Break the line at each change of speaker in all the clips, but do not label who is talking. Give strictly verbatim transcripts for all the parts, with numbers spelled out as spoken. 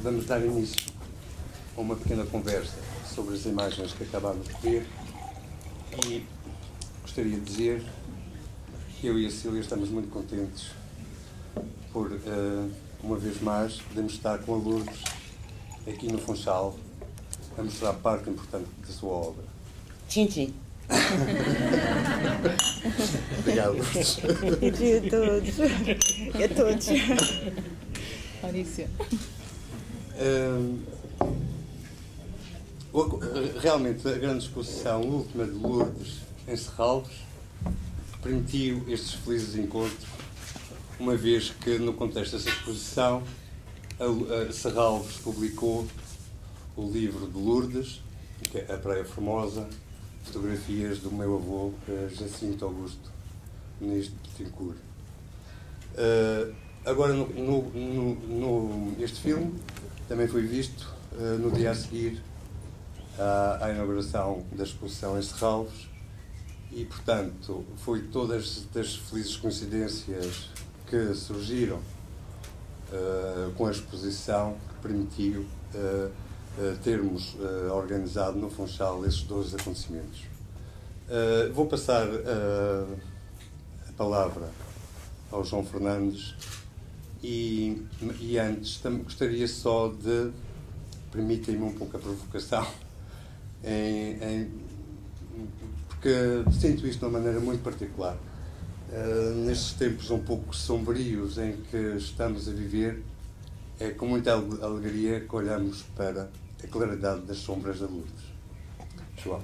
vamos dar início a uma pequena conversa sobre as imagens que acabámos de ver e gostaria de dizer que eu e a Cília estamos muito contentes por, uh, uma vez mais, podemos estar com a Lourdes aqui no Funchal a mostrar parte importante da sua obra.
Sim, sim.
Obrigado, Lourdes.
A todos. A todos.
Maurício.
Uh, realmente, a grande exposição última de Lourdes em Serralves permitiu estes felizes encontros, uma vez que, no contexto dessa exposição, a, a Serralves publicou o livro de Lourdes, que é A Praia Formosa, fotografias do meu avô, Jacinto Augusto Ministro de Betancourt. Uh, agora, no, no, no, no, este filme também foi visto uh, no dia a seguir à, à inauguração da exposição em Serralves e, portanto, foi todas as felizes coincidências que surgiram uh, com a exposição que permitiu uh, uh, termos uh, organizado no Funchal esses dois acontecimentos. Uh, vou passar uh, a palavra ao João Fernandes e, e antes também gostaria só de, permitem-me um pouco a provocação, em, em, porque sinto isto de uma maneira muito particular. Uh, nestes tempos um pouco sombrios em que estamos a viver, é com muita alegria que olhamos para a claridade das sombras da Lourdes. João.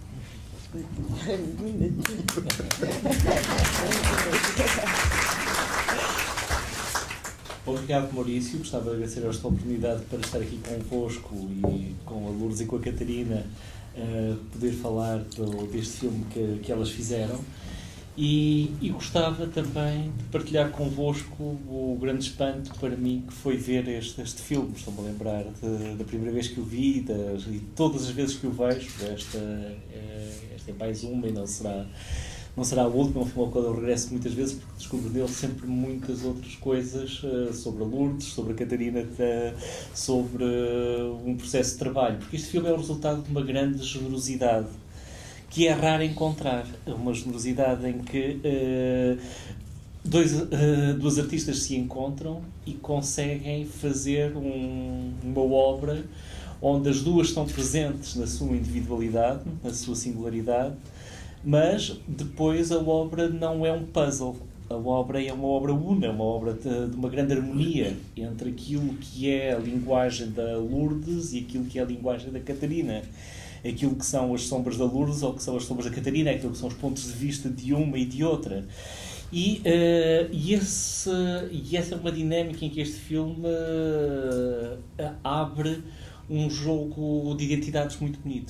Obrigado, Maurício. Gostava de agradecer esta oportunidade para estar aqui convosco e com a Lourdes e com a Catarina, uh, poder falar do, deste filme que, que elas fizeram. E, e gostava também de partilhar convosco o grande espanto para mim que foi ver este, este filme. Estou-me a lembrar de, da primeira vez que o vi das, e todas as vezes que o vejo. Esta, esta é mais uma e não será, não será a última. É um filme ao qual eu regresso muitas vezes porque descubro nele sempre muitas outras coisas uh, sobre a Lourdes, sobre a Catarina, uh, sobre uh, um processo de trabalho. Porque este filme é o resultado de uma grande generosidade que é raro encontrar, uma generosidade em que uh, dois, uh, duas artistas se encontram e conseguem fazer um, uma obra onde as duas estão presentes na sua individualidade, na sua singularidade, mas depois a obra não é um puzzle. A obra é uma obra una, uma obra de, de uma grande harmonia entre aquilo que é a linguagem da Lourdes e aquilo que é a linguagem da Catarina. Aquilo que são as sombras da Lourdes ou que são as sombras da Catarina, aquilo que são os pontos de vista de uma e de outra. E, uh, e, esse, e essa é uma dinâmica em que este filme uh, abre um jogo de identidades muito bonito.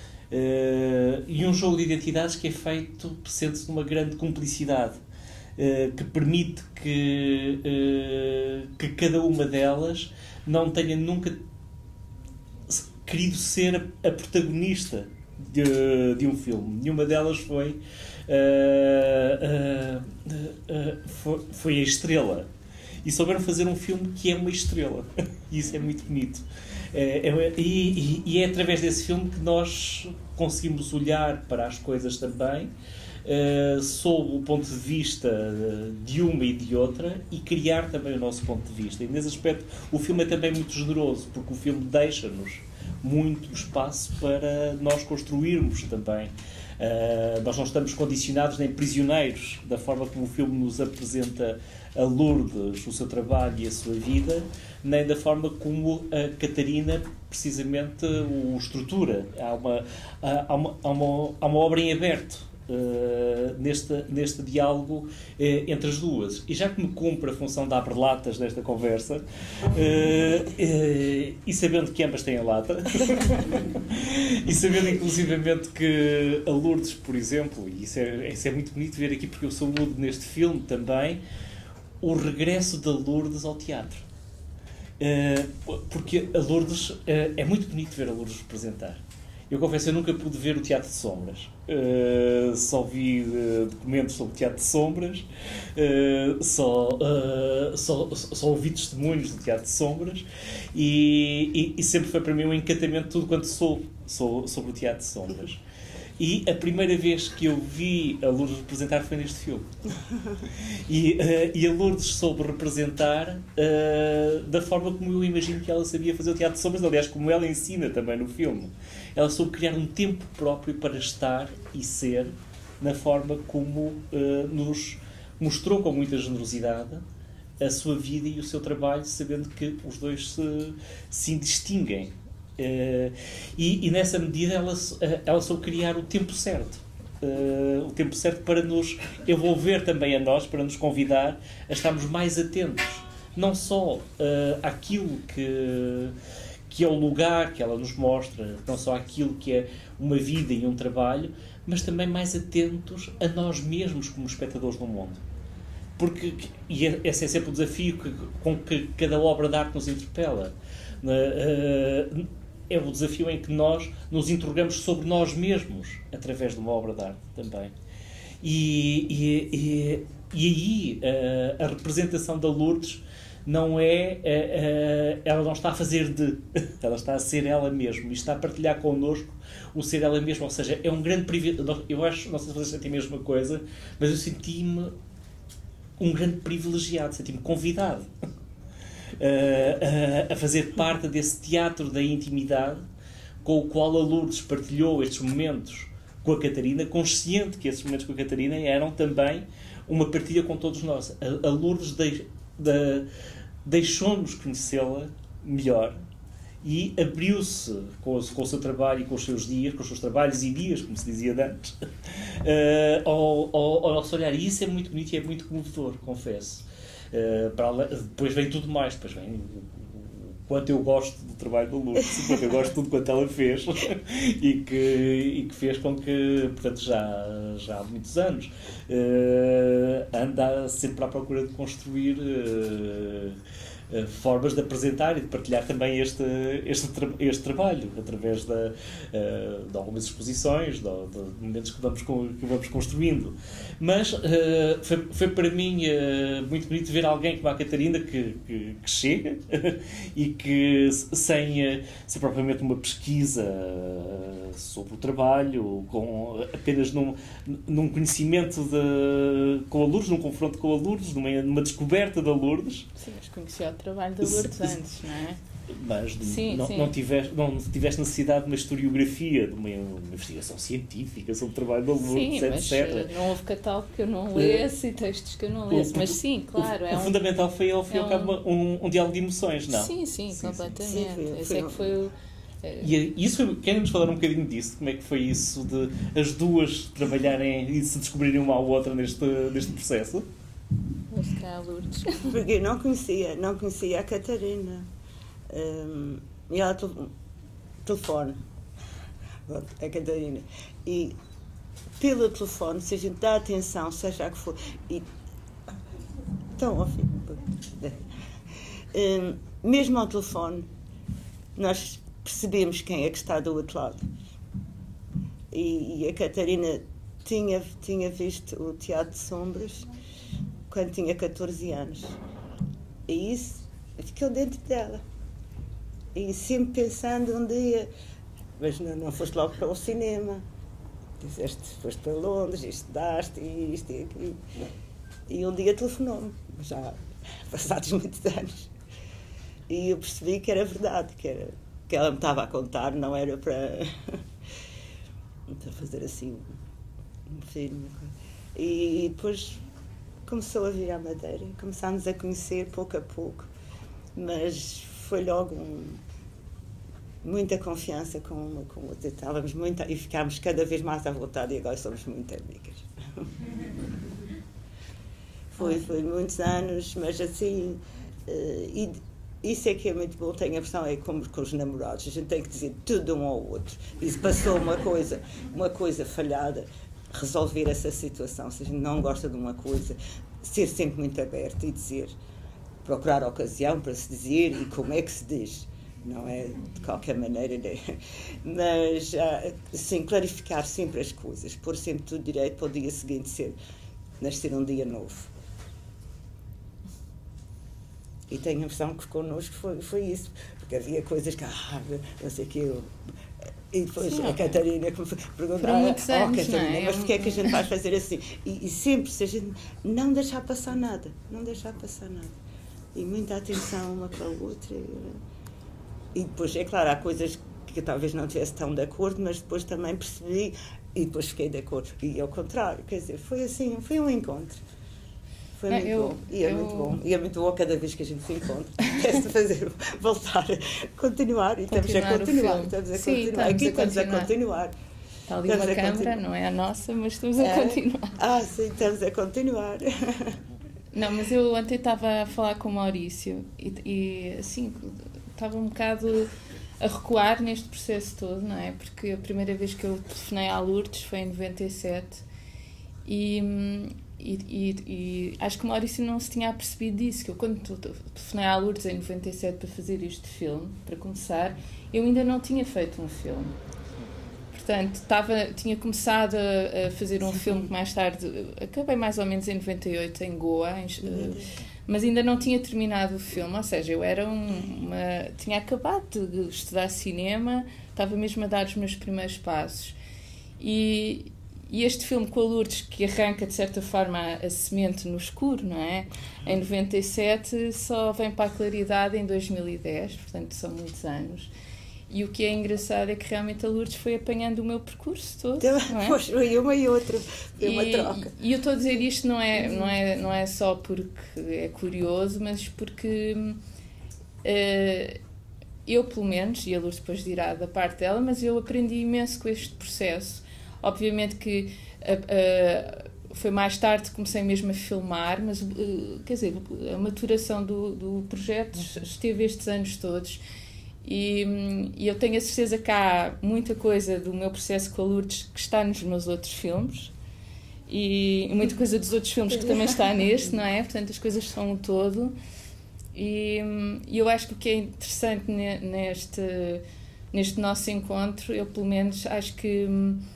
Uh, e um jogo de identidades que é feito, sente-se numa grande cumplicidade, uh, que permite que, uh, que cada uma delas não tenha nunca querido ser a, a protagonista de, de um filme. Nenhuma delas foi, uh, uh, uh, foi, foi a estrela. E souberam fazer um filme que é uma estrela. E isso é muito bonito. É, é, e, e é através desse filme que nós conseguimos olhar para as coisas também, uh, sob o ponto de vista de uma e de outra, e criar também o nosso ponto de vista. E nesse aspecto o filme é também muito generoso, porque o filme deixa-nos muito espaço para nós construirmos também. Uh, nós não estamos condicionados nem prisioneiros da forma como o filme nos apresenta a Lourdes, o seu trabalho e a sua vida, nem da forma como a Catarina precisamente o estrutura. Há uma, há uma, há uma, há uma obra em aberto Uh, neste, neste diálogo uh, entre as duas. E já que me cumpre a função de abre-latas nesta conversa, uh, uh, e sabendo que ambas têm a lata, e sabendo inclusivamente que a Lourdes, por exemplo, e isso é, isso é muito bonito ver aqui porque eu saúdo neste filme também, o regresso da Lourdes ao teatro. Uh, porque a Lourdes, uh, é muito bonito ver a Lourdes representar. Eu confesso, eu nunca pude ver o Teatro de Sombras. Uh, só vi uh, documentos sobre o Teatro de Sombras, uh, só, uh, só, só ouvi testemunhos do Teatro de Sombras e, e, e sempre foi para mim um encantamento tudo quanto soube sobre o Teatro de Sombras. E a primeira vez que eu vi a Lourdes representar foi neste filme. E, uh, e a Lourdes soube representar uh, da forma como eu imagino que ela sabia fazer o Teatro de Sombras, aliás, como ela ensina também no filme. Ela soube criar um tempo próprio para estar e ser na forma como uh, nos mostrou com muita generosidade a sua vida e o seu trabalho, sabendo que os dois se, se distinguem. Uh, e, e nessa medida ela, ela soube criar o tempo certo. Uh, o tempo certo para nos envolver também a nós, para nos convidar a estarmos mais atentos. Não só uh, àquilo que... que é o lugar que ela nos mostra, não só aquilo que é uma vida e um trabalho, mas também mais atentos a nós mesmos como espectadores do mundo. Porque, e esse é sempre o desafio que, com que cada obra de arte nos interpela. É o desafio em que nós nos interrogamos sobre nós mesmos através de uma obra de arte também. E, e, e, e aí a, a representação da Lourdes não é, é, é, ela não está a fazer de, ela está a ser ela mesma e está a partilhar connosco o ser ela mesma, ou seja, é um grande privilégio. Eu acho, não sei se vocês sentem a mesma coisa, mas eu senti-me um grande privilegiado, senti-me convidado a, a, a fazer parte desse teatro da intimidade com o qual a Lourdes partilhou estes momentos com a Catarina, consciente que esses momentos com a Catarina eram também uma partilha com todos nós. A, a Lourdes de, de, deixou-nos conhecê-la melhor e abriu-se com, com o seu trabalho e com os seus dias, com os seus trabalhos e dias, como se dizia antes, uh, ao, ao, ao nosso olhar. E isso é muito bonito e é muito comovedor, confesso. Uh, para lá, depois vem tudo mais, depois vem o quanto eu gosto do trabalho da Lourdes, o quanto eu gosto de tudo quanto ela fez e, que, e que fez com que, portanto, já, já há muitos anos, uh, anda sempre à procura de construir uh, uh, formas de apresentar e de partilhar também este, este, tra este trabalho, através da, uh, de algumas exposições, de, de momentos que vamos, que vamos construindo. Mas uh, foi, foi para mim uh, muito bonito ver alguém como a Catarina que, que, que chega e que, sem, uh, sem propriamente uma pesquisa uh, sobre o trabalho, com, apenas num, num conhecimento de, com a Lourdes, num confronto com a Lourdes, numa, numa descoberta da Lourdes.
Sim, mas conhecia o trabalho da Lourdes antes, não é?
Mas
sim,
não,
sim.
Não, tiveste, não tiveste necessidade de uma historiografia, de uma, uma investigação científica sobre o trabalho da Lourdes,
sim, mas
etcétera.
Não houve catálogo que eu não lesse e textos que eu não lesse, mas sim, claro.
O,
é
o
um,
fundamental foi, ao fim e
é
ao cabo, um, um diálogo de emoções, não?
Sim, sim, sim completamente. Sim, foi,
foi,
foi, é que foi o...
E isso foi, querem-nos falar um bocadinho disso? Como é que foi isso de as duas trabalharem e se descobrirem uma à outra neste, neste processo?
Mas cá, Lourdes.
Porque eu não conhecia, não conhecia a Catarina. Um, e ela telefone. A Catarina. E pelo telefone, se a gente dá atenção, seja a que for. E, então, ao fim. Um, mesmo ao telefone, nós percebemos quem é que está do outro lado. E, e a Catarina tinha, tinha visto o Teatro de Sombras quando tinha catorze anos. E isso ficou dentro dela. E sempre pensando um dia, mas não, não foste logo para o cinema. Dizeste, foste para Londres, estudaste, isto e aquilo. E um dia telefonou-me, já passados muitos anos. E eu percebi que era verdade, que, era, que ela me estava a contar, não era para, para fazer assim um filme. E, e depois começou a vir à Madeira, começámos a conhecer pouco a pouco, mas foi logo um, muita confiança com uma com outra, estávamos muito, e ficámos cada vez mais à vontade e agora somos muito amigas. Foi, foi muitos anos, mas assim, uh, e isso é que é muito bom, tenho a impressão, é como com os namorados, a gente tem que dizer tudo um ao outro, e se passou uma coisa, uma coisa falhada, resolver essa situação, se a gente não gosta de uma coisa, ser sempre muito aberto e dizer, procurar a ocasião para se dizer e como é que se diz. não é de qualquer maneira, né? Mas, uh, sim, clarificar sempre as coisas, pôr sempre tudo direito para o dia seguinte ser, nascer um dia novo. E tenho a impressão que connosco foi, foi isso, porque havia coisas que, ah, não sei o que, eu... E depois sim, a Catarina que me perguntava, oh
anos,
Catarina,
não é?
mas porquê é que a gente vai fazer assim? E, e sempre, se a gente não deixar passar nada, não deixar passar nada. E muita atenção uma com a outra. E depois, é claro, há coisas que eu talvez não estivesse tão de acordo, mas depois também percebi e depois fiquei de acordo. E ao contrário, quer dizer, foi assim, foi um encontro. Foi
não,
muito
eu,
bom. E é
eu...
muito bom. E é muito bom cada vez que a gente se encontra. Quer-se fazer, voltar, continuar. E estamos a continuar. Estamos a
Sim,
continuar.
estamos
Aqui
a
estamos
continuar.
a continuar.
Está ali uma câmara, não é a nossa, mas estamos a
é?
continuar.
Ah, sim, estamos a continuar.
Não, mas eu ontem estava a falar com o Maurício e, e assim, estava um bocado a recuar neste processo todo, não é? Porque a primeira vez que eu telefonei à Lourdes foi em noventa e sete e, e, e, e acho que o Maurício não se tinha apercebido disso, que eu quando telefonei à Lourdes em noventa e sete para fazer este filme, para começar, eu ainda não tinha feito um filme. Portanto, estava, tinha começado a, a fazer um filme que mais tarde, acabei mais ou menos em noventa e oito em Goa, em, mas ainda não tinha terminado o filme, ou seja, eu era um, uma, tinha acabado de estudar cinema, estava mesmo a dar os meus primeiros passos. E, e este filme com a Lourdes, que arranca de certa forma a, a semente no escuro, não é? Em noventa e sete, só vem para a claridade em dois mil e dez, portanto são muitos anos. E o que é engraçado é que realmente a Lourdes foi apanhando o meu percurso todo. Não é?
Pois, foi uma e outra, foi uma troca.
E, e eu estou a dizer isto não é, não, é, não é só porque é curioso, mas porque uh, eu, pelo menos, e a Lourdes depois dirá da parte dela, mas eu aprendi imenso com este processo. Obviamente que uh, uh, foi mais tarde que comecei mesmo a filmar, mas, uh, quer dizer, a maturação do, do projeto esteve estes anos todos. E, e eu tenho a certeza que há muita coisa do meu processo com a Lourdes que está nos meus outros filmes e muita coisa dos outros filmes que também está neste, não é? Portanto, as coisas são um todo e, e eu acho que o que é interessante neste, neste nosso encontro, eu pelo menos acho que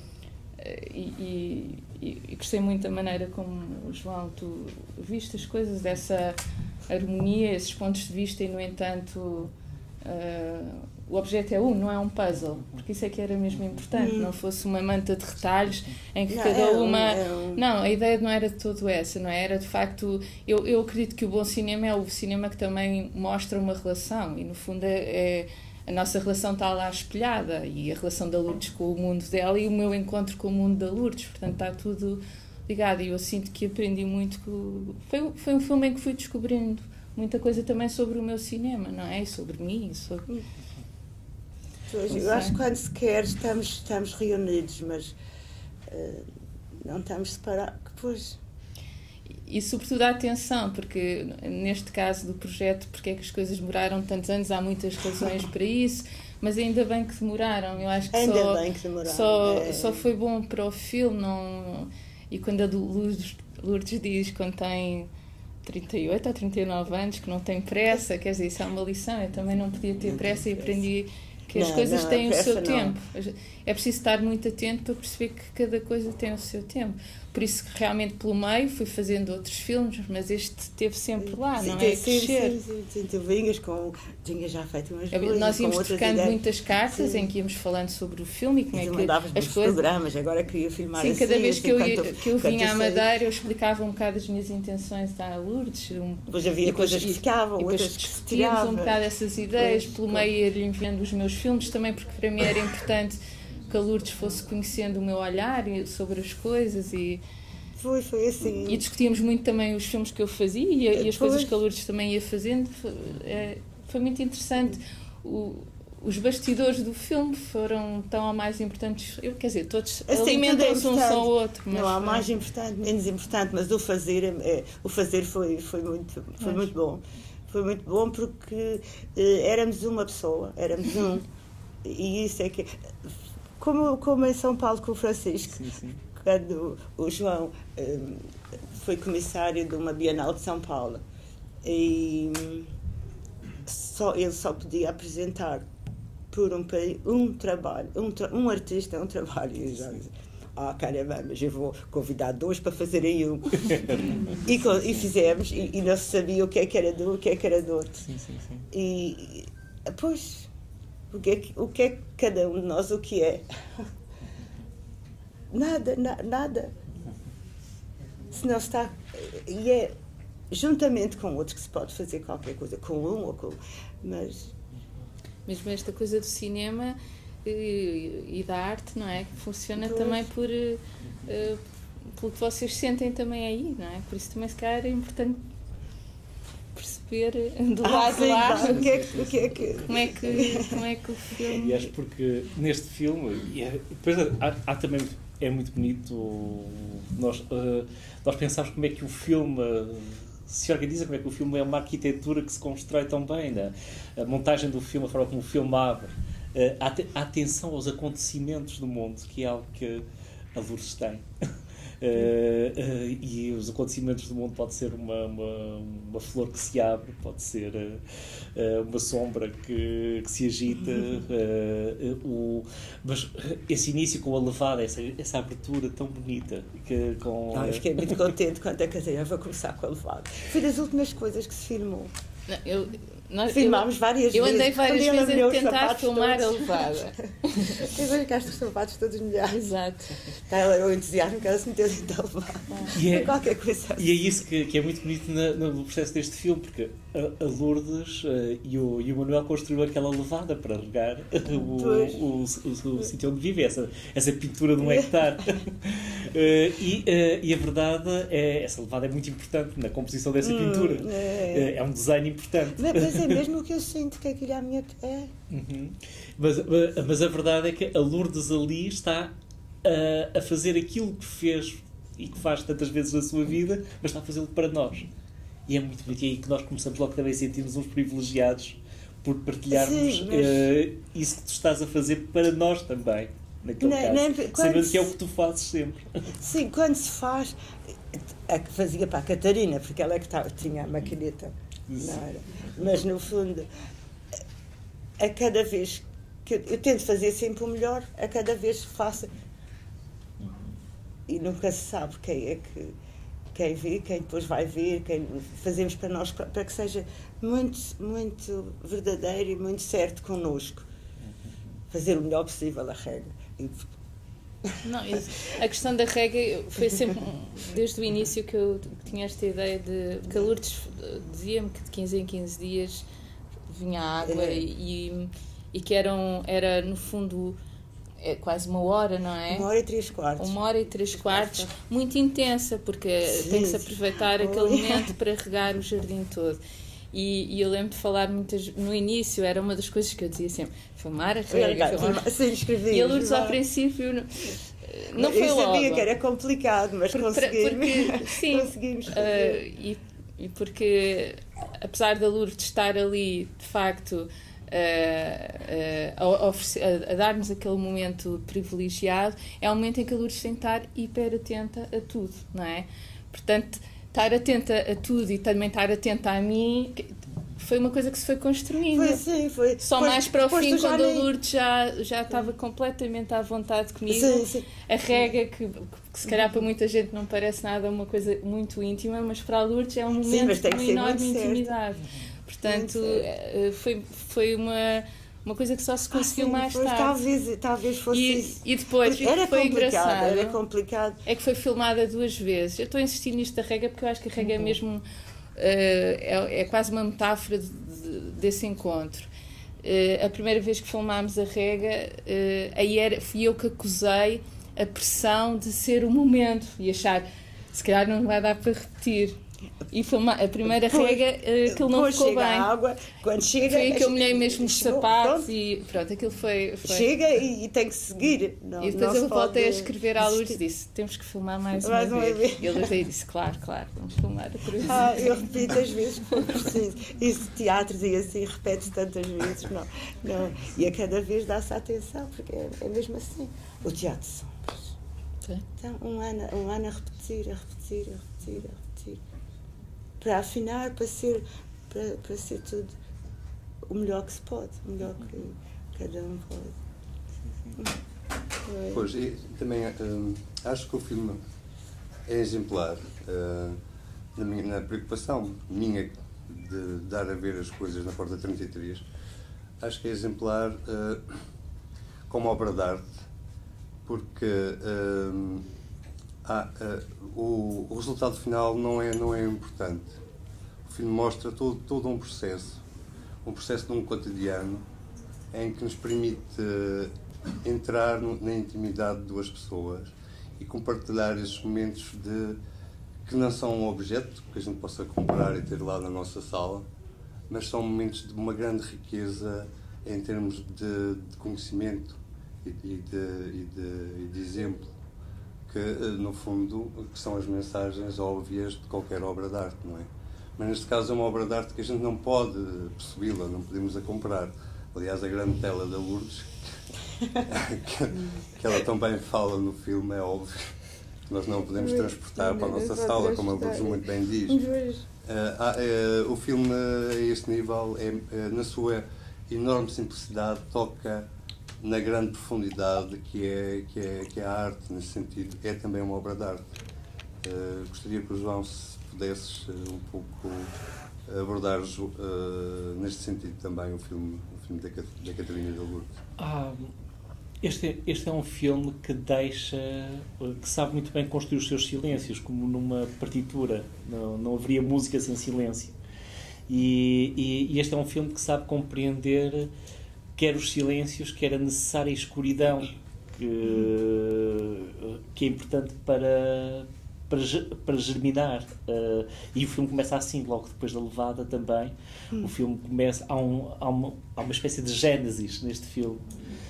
e, e, e gostei muito da maneira como, João, tu viste as coisas, dessa harmonia, esses pontos de vista e, no entanto, Uh, o objeto é um, não é um puzzle, porque isso é que era mesmo importante, hum. não fosse uma manta de retalhos em que não, cada é uma... Um, é um... Não, a ideia não era de todo essa, não é? Era de facto... Eu, eu acredito que o bom cinema é o cinema que também mostra uma relação e, no fundo, é, é, a nossa relação está lá espelhada e a relação da Lourdes com o mundo dela e o meu encontro com o mundo da Lourdes, portanto está tudo ligado e eu sinto que aprendi muito. Que... Foi, foi um filme em que fui descobrindo muita coisa também sobre o meu cinema, não é? E sobre mim, sobre...
Pois, eu acho que quando se quer estamos, estamos reunidos, mas uh, não estamos separados. Pois.
E, e sobretudo a atenção, porque neste caso do projeto, porque é que as coisas demoraram tantos anos, há muitas razões para isso, mas ainda bem que demoraram. Eu acho que
ainda
só,
bem que demoraram.
Só,
é.
só foi bom para o filme, não... E quando a Lourdes, Lourdes diz, quando tem trinta e oito ou trinta e nove anos, que não tem pressa, quer dizer, isso é uma lição, eu também não podia ter pressa e aprendi que as
não,
coisas
não,
têm o seu
não.
tempo. É preciso estar muito atento para perceber que cada coisa tem o seu tempo. Por isso que realmente pelo meio fui fazendo outros filmes, mas este esteve sempre lá,
sim,
não
sim,
é?
Sim,
crescer.
sim, sim, sim. Tu vinhas com... Tinha já feito umas coisas.
Nós íamos trocando
ideias.
muitas cartas
sim.
em que íamos falando sobre o filme e como
e
é
tu
que
as coisas... programas, agora queria filmar
sim,
assim.
cada vez
assim,
que eu, ia,
quanto,
que eu vinha à Madeira
sei.
eu explicava um bocado as minhas intenções à Lourdes. Um,
depois havia
depois,
coisas que ficavam, outras que se tiravam.
um bocado essas ideias,
pois,
pelo meio ia-lhe enviando os meus filmes, também porque para mim era importante que a Lourdes fosse conhecendo o meu olhar sobre as coisas e...
Foi, foi assim.
E discutíamos muito também os filmes que eu fazia e, e as
foi.
coisas que a Lourdes também ia fazendo. Foi, é, foi muito interessante. O, os bastidores do filme foram tão ou mais importantes. Eu, quer dizer, todos assim, alimentam-se um só ao outro. Mas
não há
foi...
mais importante, menos importante, mas o fazer, é, o fazer foi, foi, muito, foi muito bom. Foi muito bom porque eh, éramos uma pessoa, éramos um. E isso é que... Como, como em São Paulo com o Francisco.
Sim, sim.
Quando o João um, foi comissário de uma Bienal de São Paulo e, só, ele só podia apresentar por um, um trabalho, um, tra, um artista, um trabalho. E eu já disse, ah, caramba, mas eu vou convidar dois para fazerem um. e, e fizemos, e, e não se sabia o que é que era de um, o que é que era do outro.
Sim, sim, sim.
E, pois, o que, é que, o que é que cada um de nós, o que é? Nada, na, nada. Se não está... E é juntamente com outros que se pode fazer qualquer coisa, com um ou com... Mas...
Mesmo esta coisa do cinema e, e da arte, não é? Que funciona pois. também por... Uh, pelo que vocês sentem também aí, não é? Por isso também se calhar é importante perceber do
ah,
lado
sim,
lá
o que é que, o que, é que...
Como, é que, como é que o filme...
E acho porque neste filme, e é, depois há, há também, é muito bonito nós, uh, nós pensarmos como é que o filme se organiza, como é que o filme é uma arquitetura que se constrói tão bem, né? A montagem do filme, a forma como o filme abre, uh, a, a atenção aos acontecimentos do mundo, que é algo que a Lourdes tem. Uh, uh, e os acontecimentos do mundo pode ser uma, uma, uma flor que se abre, pode ser uh, uma sombra que, que se agita, uh, uh, o, mas esse início com a levada, essa, essa abertura tão bonita que, com,
Não, eu fiquei muito contente quando a cadeira vai começar com a levada. Foi das últimas coisas que se filmou.
Não, eu, nós,
Filmámos
eu,
várias
eu
vezes.
Eu andei várias vezes a tentar filmar
todos.
a levada.
Eu vejo que os sapatos todos molhados.
Exato.
Está o entusiasmo que ela se meteu dentro da levada.
E é,
qualquer coisa assim.
E é isso que, que é muito bonito na, no processo deste filme, porque a, a Lourdes uh, e, o, e o Manuel construíram aquela levada para regar o, o, o, o, o sítio onde vive, essa, essa pintura de um hectare. uh, e, uh, e a verdade é essa levada é muito importante na composição dessa pintura. Hum, é. Uh, é um design importante.
Mas é mesmo o que eu sinto que aquilo é a minha... É.
Uhum. Mas, mas a verdade é que a Lourdes ali está a, a fazer aquilo que fez e que faz tantas vezes na sua vida, mas está a fazê-lo para nós. E é muito bonito. E é aí que nós começamos logo também a sentir-nos uns privilegiados por partilharmos Sim, mas... uh, isso que tu estás a fazer para nós também, naquele não, caso. Não, sabendo se... que é o que tu fazes sempre.
Sim, quando se faz... A que fazia para a Catarina, porque ela é que tava, tinha a maquineta. Não era. Mas, no fundo, a cada vez que eu, eu tento fazer sempre o melhor, a cada vez que faço. E nunca se sabe quem é que quem vê, quem depois vai ver, quem fazemos para nós, para que seja muito, muito verdadeiro e muito certo connosco. Fazer o melhor possível a regra. E,
Não, a questão da regra foi sempre, desde o início, que eu tinha esta ideia de... Porque a Lourdes dizia-me que de quinze em quinze dias vinha água é. e, e que eram, era, no fundo, é quase uma hora, não é?
Uma hora e três quartos.
Uma hora e três quartos, muito intensa, porque sim, tem que se aproveitar sim. aquele momento para regar o jardim todo. E, e eu lembro de falar muitas... No início, era uma das coisas que eu dizia sempre, filmar a rega, filmar...
Sim, escrevi.
E a Lourdes, ao princípio, não, não foi logo.
Eu sabia que era complicado, mas
porque,
conseguimos.
Porque, sim,
conseguimos
uh, e, e porque, apesar da Lourdes estar ali, de facto, uh, uh, a, oferecer, a, a dar-nos aquele momento privilegiado, é um momento em que a Lourdes tem que estar hiper atenta a tudo, não é? Portanto... estar atenta a tudo e também estar atenta a mim foi uma coisa que se foi construindo.
Foi sim, foi.
Só
depois,
mais para o fim, quando
nem...
a Lourdes já, já estava completamente à vontade comigo.
Sim, sim.
A rega, que, que se calhar para muita gente não parece nada, uma coisa muito íntima, mas para a Lourdes é um momento sim, de uma enorme intimidade. Portanto, foi, foi uma... Uma coisa que só se conseguiu ah, sim, mais tarde.
Talvez, talvez fosse
e,
isso.
E depois,
era
foi
complicado,
engraçado.
Era complicado.
É que foi filmada duas vezes. Eu estou a insistir nisto da rega porque eu acho que a rega uhum. é mesmo... Uh, é, é quase uma metáfora de, de, desse encontro. Uh, a primeira vez que filmámos a rega, uh, aí era, fui eu que acusei a pressão de ser o momento e achar, se calhar não vai dar para repetir. E foi uma, a primeira pois, rega uh, que ele não ficou bem.
A água, quando chega,
foi que eu molhei mesmo os sapatos pronto. E pronto, aquilo foi... foi.
Chega e, e tem que seguir. Não,
e depois
não
eu voltei a escrever à Lourdes e disse, temos que filmar mais, mais uma, uma vez. vez. E a Lourdes disse, claro, claro, vamos filmar outra vez.
Ah, eu repito as vezes que for preciso. Isso, teatros e assim, repete-se tantas vezes. Não, não. E a cada vez dá-se atenção, porque é, é mesmo assim. O teatro sombras. Então, um ano, um ano a repetir, a repetir, a repetir, a repetir. Para afinar, para ser, para, para ser tudo o melhor que se pode, o melhor que cada um pode. É.
Pois, e também hum, acho que o filme é exemplar uh, na, minha, na preocupação minha de dar a ver as coisas na Porta trinta e três. Acho que é exemplar uh, como obra de arte, porque uh, há, uh, o, o resultado final não é, não é importante. O filme mostra todo, todo um processo, um processo de um cotidiano em que nos permite uh, entrar no, na intimidade de duas pessoas e compartilhar esses momentos de, que não são um objeto que a gente possa comprar e ter lá na nossa sala, mas são momentos de uma grande riqueza em termos de, de conhecimento e de, e, de, e, de, e de exemplo, que no fundo que são as mensagens óbvias de qualquer obra de arte, não é? Mas neste caso é uma obra de arte que a gente não pode possuí-la, não podemos a comprar. Aliás, a grande tela da Lourdes, que, que ela também fala no filme, é óbvio que nós não podemos transportar para a nossa sala, como a Lourdes muito bem diz. Uh, uh, uh, o filme, a este nível, é, uh, na sua enorme simplicidade, toca na grande profundidade que é, que é, que é a arte, nesse sentido. É também uma obra de arte. Uh, gostaria que o João, se pudesses uh, um pouco abordar uh, neste sentido também o filme, o filme da, da Catarina de Lourdes.
Ah, este, este é um filme que deixa, que sabe muito bem construir os seus silêncios, como numa partitura. Não, não haveria música sem silêncio. E, e, e este é um filme que sabe compreender quer os silêncios, quer a necessária escuridão, que, que é importante para, para, para germinar. Uh, e o filme começa assim, logo depois da levada também. Hum. O filme começa, há, um, há, uma, há uma espécie de gênesis neste filme,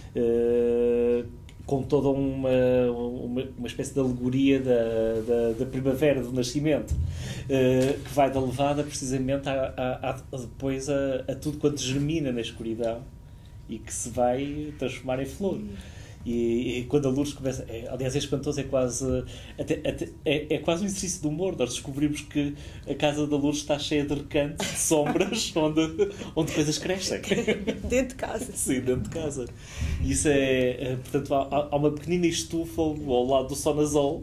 uh, com toda uma, uma, uma espécie de alegoria da, da, da primavera, do nascimento, uh, que vai da levada precisamente a, a, a, depois a, a tudo quanto germina na escuridão e que se vai transformar em flor. E, e quando a Lourdes começa... É, aliás, é espantoso, é quase... Até, até, é, é quase um exercício de humor. Nós descobrimos que a casa da Lourdes está cheia de recantos, de sombras, onde, onde coisas crescem.
Dentro de casa.
Sim, dentro de casa. E isso é... é portanto, há, há uma pequenina estufa ao lado do sonazol.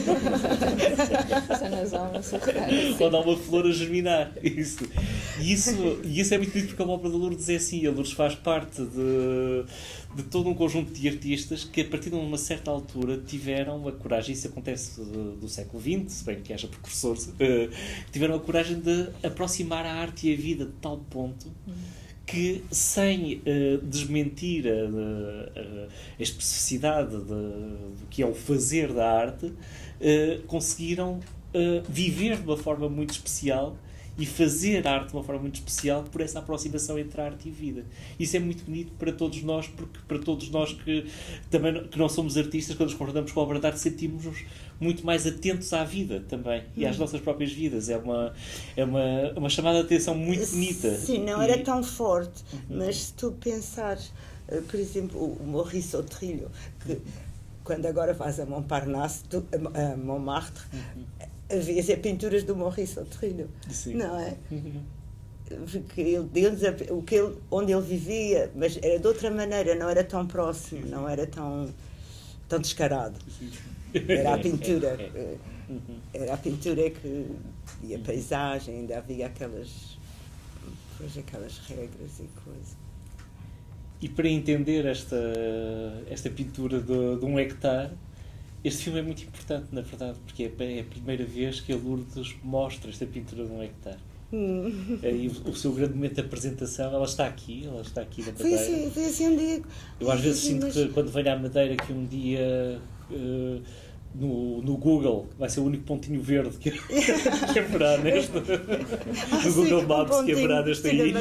Sonazol, não sei
onde há uma flor a germinar. Isso. E isso, e isso é muito bonito, porque a obra da Lourdes é assim. A Lourdes faz parte de... de todo um conjunto de artistas que, a partir de uma certa altura, tiveram a coragem, isso acontece do, do século vinte, se bem que haja precursores, uh, tiveram a coragem de aproximar a arte e a vida de tal ponto que, sem uh, desmentir a, a, a especificidade de, do que é o fazer da arte, uh, conseguiram uh, viver de uma forma muito especial e fazer arte de uma forma muito especial por essa aproximação entre a arte e a vida. Isso é muito bonito para todos nós, porque para todos nós que também que não somos artistas, quando nos confrontamos com a obra de arte, sentimos-nos muito mais atentos à vida também e às nossas próprias vidas. É uma, é uma, uma chamada de atenção muito bonita.
Sim, não
e...
era tão forte, mas se tu pensares, por exemplo, o Maurice Autrilho, que quando agora vais a Montparnasse, tu, a Montmartre, uhum. Vês é pinturas do Maurice Autrilho, não é? Porque ele, ele, o que ele, onde ele vivia, mas era de outra maneira, não era tão próximo, não era tão, tão descarado. Era a pintura, era a pintura que, e a paisagem, ainda havia aquelas, pois, aquelas regras e coisas.
E para entender esta, esta pintura de, de um hectare, este filme é muito importante, na verdade, porque é a primeira vez que a Lourdes mostra esta pintura de um hectare. Hum. E o, o seu grande momento de apresentação, ela está aqui, ela está aqui na Madeira.
Foi assim, foi assim um dia...
Eu às vezes sinto mas... que quando venho à Madeira que um dia uh, no, no Google vai ser o único pontinho verde que, que haverá neste...
Ah,
no Google Maps um que haverá nesta ilha.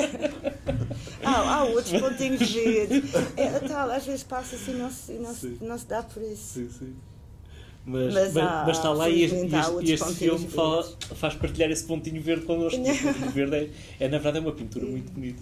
Ah, há outros pontinhos verdes. É, tal, às vezes passa-se e não se, não, se, não se dá por isso.
Sim, sim. Mas,
mas,
mas,
há,
mas está lá e este, este, este filme fala,
verdes.
faz partilhar esse pontinho verde connosco. O pontinho verde é, é, na verdade, é uma pintura muito bonita.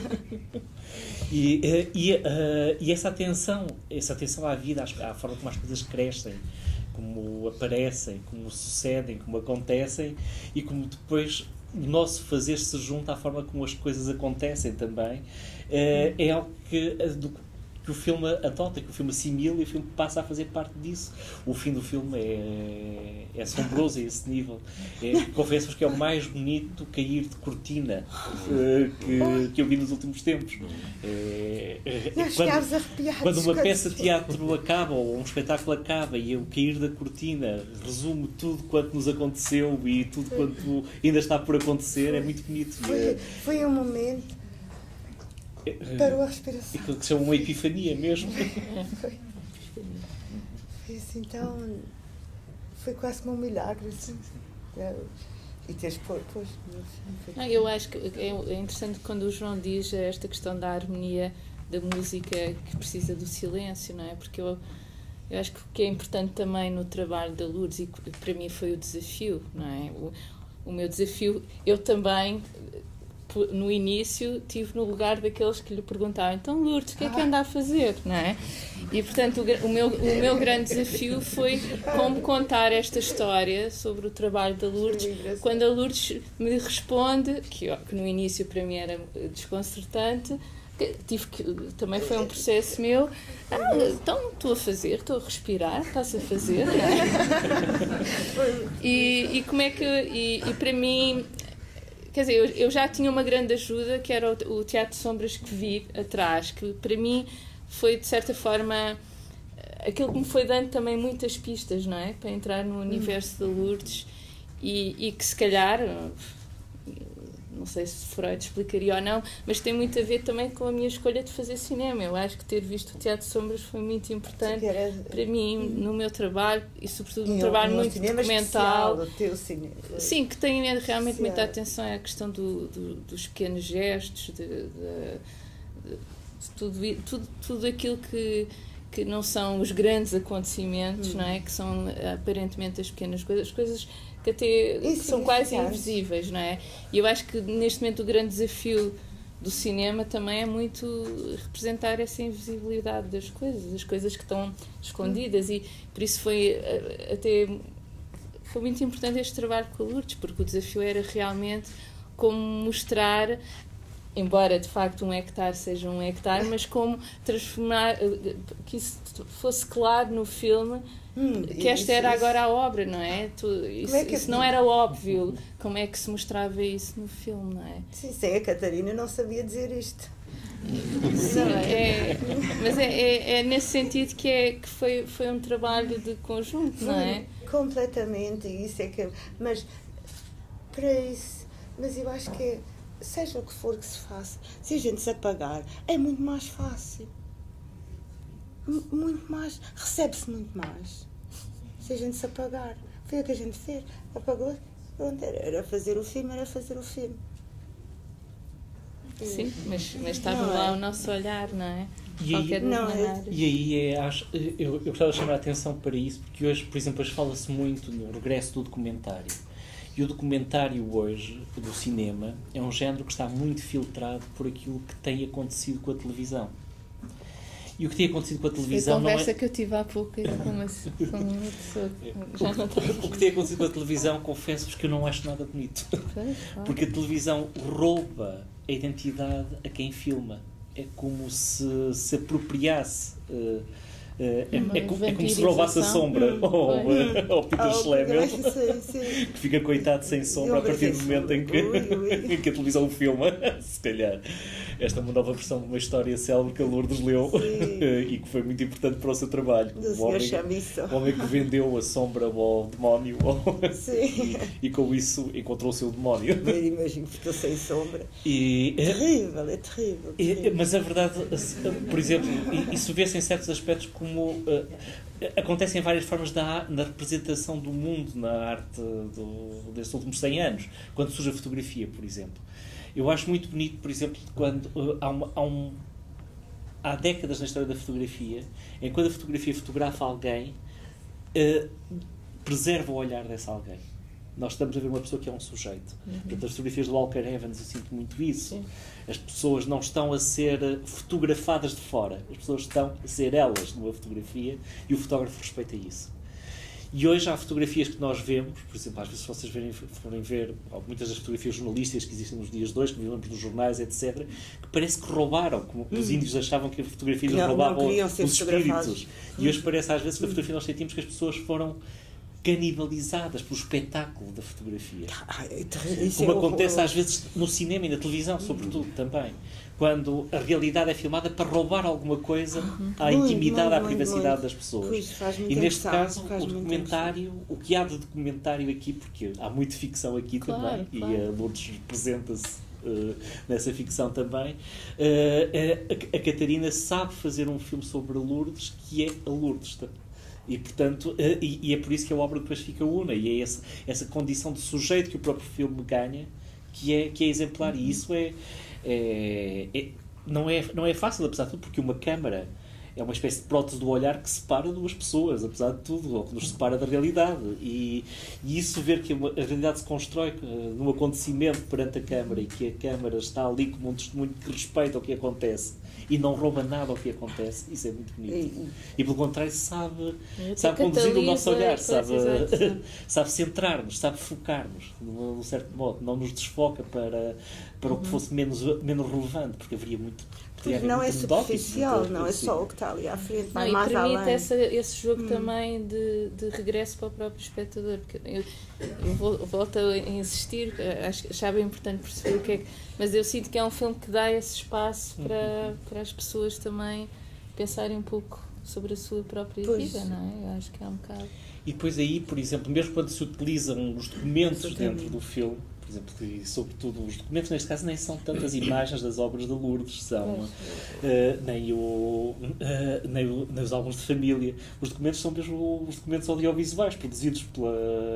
E, e, uh, e essa atenção, essa atenção à vida, à forma como as coisas crescem, como aparecem, como sucedem, como acontecem e como depois o nosso fazer se junta à forma como as coisas acontecem também, uh, é algo que, do, que o filme adota, que o filme assimila e o filme passa a fazer parte disso. O fim do filme é, é assombroso a esse nível. É, confesso-vos que é o mais bonito cair de cortina uh, que, que eu vi nos últimos tempos. É, é, quando, quando uma peça de teatro acaba ou um espetáculo acaba e o cair da cortina resume tudo quanto nos aconteceu e tudo quanto ainda está por acontecer, é muito bonito.
Foi, foi um momento. Parou a respiração.
Aquilo que se chama uma epifania mesmo.
Foi, foi assim, então, foi quase como um milagre. Assim. E teres pois.
Não, eu acho que é interessante quando o João diz esta questão da harmonia da música que precisa do silêncio, não é? Porque eu, eu acho que o que é importante também no trabalho da Lourdes, e para mim foi o desafio, não é? O, o meu desafio, eu também. No início, estive no lugar daqueles que lhe perguntavam, então Lourdes, o que é que anda a fazer? Não é? E, portanto, o, o, meu, o meu grande desafio foi como contar esta história sobre o trabalho da Lourdes, quando a Lourdes me responde, que, que no início para mim era desconcertante, que, tive que, também foi um processo meu, ah, então estou a fazer, estou a respirar, estás a fazer, não é? E, e como é que, e, e para mim... Quer dizer, eu, eu já tinha uma grande ajuda, que era o, o Teatro de Sombras que vi atrás, que para mim foi, de certa forma, aquilo que me foi dando também muitas pistas, não é? Para entrar no universo da Lourdes e, e que, se calhar, não sei se Freud explicaria ou não, mas tem muito a ver também com a minha escolha de fazer cinema. Eu acho que ter visto o Teatro de Sombras foi muito importante era... para mim, no meu trabalho, e sobretudo num trabalho muito documental.
Do teu cinema.
Sim, que tem realmente especial. Muita atenção à questão do, do, dos pequenos gestos, de, de, de, de tudo, tudo, tudo aquilo que, que não são os grandes acontecimentos, hum. não é? Que são aparentemente as pequenas coisas, as coisas que até que são quase invisíveis, não é? E eu acho que neste momento o grande desafio do cinema também é muito representar essa invisibilidade das coisas, as coisas que estão escondidas, e por isso foi até foi muito importante este trabalho com a Lourdes, porque o desafio era realmente como mostrar, embora de facto um hectare seja um hectare, mas como transformar, que isso fosse claro no filme, hum, que esta isso, era isso. agora a obra, não é? Tu, isso é que isso não era óbvio, como é que se mostrava isso no filme, não é?
Sim, sem a Catarina não sabia dizer isto.
Sim, é, mas é, é, é nesse sentido que, é, que foi, foi um trabalho de conjunto, não é?
Completamente, isso é que... Mas, para isso, mas eu acho que é, seja o que for que se faça, se a gente se apagar, é muito mais fácil. Muito mais, recebe-se muito mais se a gente se apagar. Foi o que a gente fez, apagou, pronto, era fazer o filme, era fazer o filme.
Sim, mas, mas estava não lá é. o nosso olhar, não é?
E aí, não é. E aí é, acho, eu, eu gostava de chamar a atenção para isso, porque hoje, por exemplo, hoje fala-se muito no regresso do documentário. E o documentário hoje, do cinema, é um género que está muito filtrado por aquilo que tem acontecido com a televisão. E o que tem acontecido com a televisão não é...
A conversa que eu tive há pouco com uma, com uma pessoa que já não está aqui.
O que tem acontecido com a televisão, confesso-vos que eu não acho nada bonito. Porque a televisão rouba a identidade a quem filma. É como se se apropriasse... Uh, Uh, é, é, como, é como se roubasse a sombra hum, ao, uh, ao Peter oh, Schlemel, que fica coitado sem sombra a partir do momento em que, em que a televisão o filma. Se calhar esta é uma nova versão de uma história célebre que a Lourdes leu e que foi muito importante para o seu trabalho.
Do
o, homem, o homem que vendeu a sombra ao demónio e, e com isso encontrou o seu demónio.
Eu imagino que ficou sem sombra.
E,
terrível, é terrível, terrível.
E, mas a verdade, por exemplo, isso vê-se em certos aspectos como uh, acontece em várias formas da, na representação do mundo na arte do, destes últimos cem anos, quando surge a fotografia, por exemplo. Eu acho muito bonito, por exemplo, quando uh, há, uma, há, um, há décadas na história da fotografia, em quando a fotografia fotografa alguém, uh, preserva o olhar desse alguém. Nós estamos a ver uma pessoa que é um sujeito. Uhum. Portanto, as fotografias de Walker Evans, eu sinto muito isso. Sim. As pessoas não estão a ser fotografadas de fora. As pessoas estão a ser elas numa fotografia e o fotógrafo respeita isso. E hoje há fotografias que nós vemos, por exemplo, às vezes se vocês verem, forem ver muitas das fotografias jornalísticas que existem nos dias de hoje, que vemos nos jornais, etcétera, que parece que roubaram, como hum. os índios achavam que a fotografia não, roubavam os espíritos. E hoje parece às vezes que a fotografia nós sentimos que as pessoas foram canibalizadas pelo espetáculo da fotografia. Como acontece às vezes no cinema e na televisão, sobretudo, também. Quando a realidade é filmada para roubar alguma coisa à intimidade, à privacidade das pessoas. E neste caso, o documentário, o que há de documentário aqui, porque há muita ficção aqui também, e a Lourdes representa-se Uh, nessa ficção também, uh, a, a Catarina sabe fazer um filme sobre a Lourdes que é a Lourdes. E, portanto, uh, e, e é por isso que a obra depois fica una, e é essa, essa condição de sujeito que o próprio filme ganha que é, que é exemplar. E isso é, é, é, não, é, não é fácil, apesar de tudo, porque uma câmara é uma espécie de prótese do olhar que separa duas pessoas, apesar de tudo, ou que nos separa da realidade. E, e isso, ver que a realidade se constrói uh, num acontecimento perante a câmara, e que a câmara está ali como um testemunho que respeita o que acontece e não rouba nada ao que acontece, isso é muito bonito. E, e pelo contrário, sabe, sabe conduzir o nosso olhar, sabe, sabe centrar-nos, sabe focar-nos, de um certo modo, não nos desfoca para, para uhum. o que fosse menos, menos relevante, porque haveria muito...
Pois não é superficial, não é só o que está ali à frente, vai
não,
mais
e permite
além.
Essa, esse jogo
hum.
também de, de regresso para o próprio espectador, porque eu, eu volto a insistir, acho, achava importante perceber o que é que... Mas eu sinto que é um filme que dá esse espaço para, para as pessoas também pensarem um pouco sobre a sua própria pois. vida, não é? Eu acho que é um bocado...
E depois aí, por exemplo, mesmo quando se utilizam os documentos dentro do filme, por exemplo, e sobretudo os documentos, neste caso, nem são tantas imagens das obras de Lourdes, são uh, nem, o, uh, nem, o, nem os álbuns de família. Os documentos são mesmo os documentos audiovisuais produzidos pela,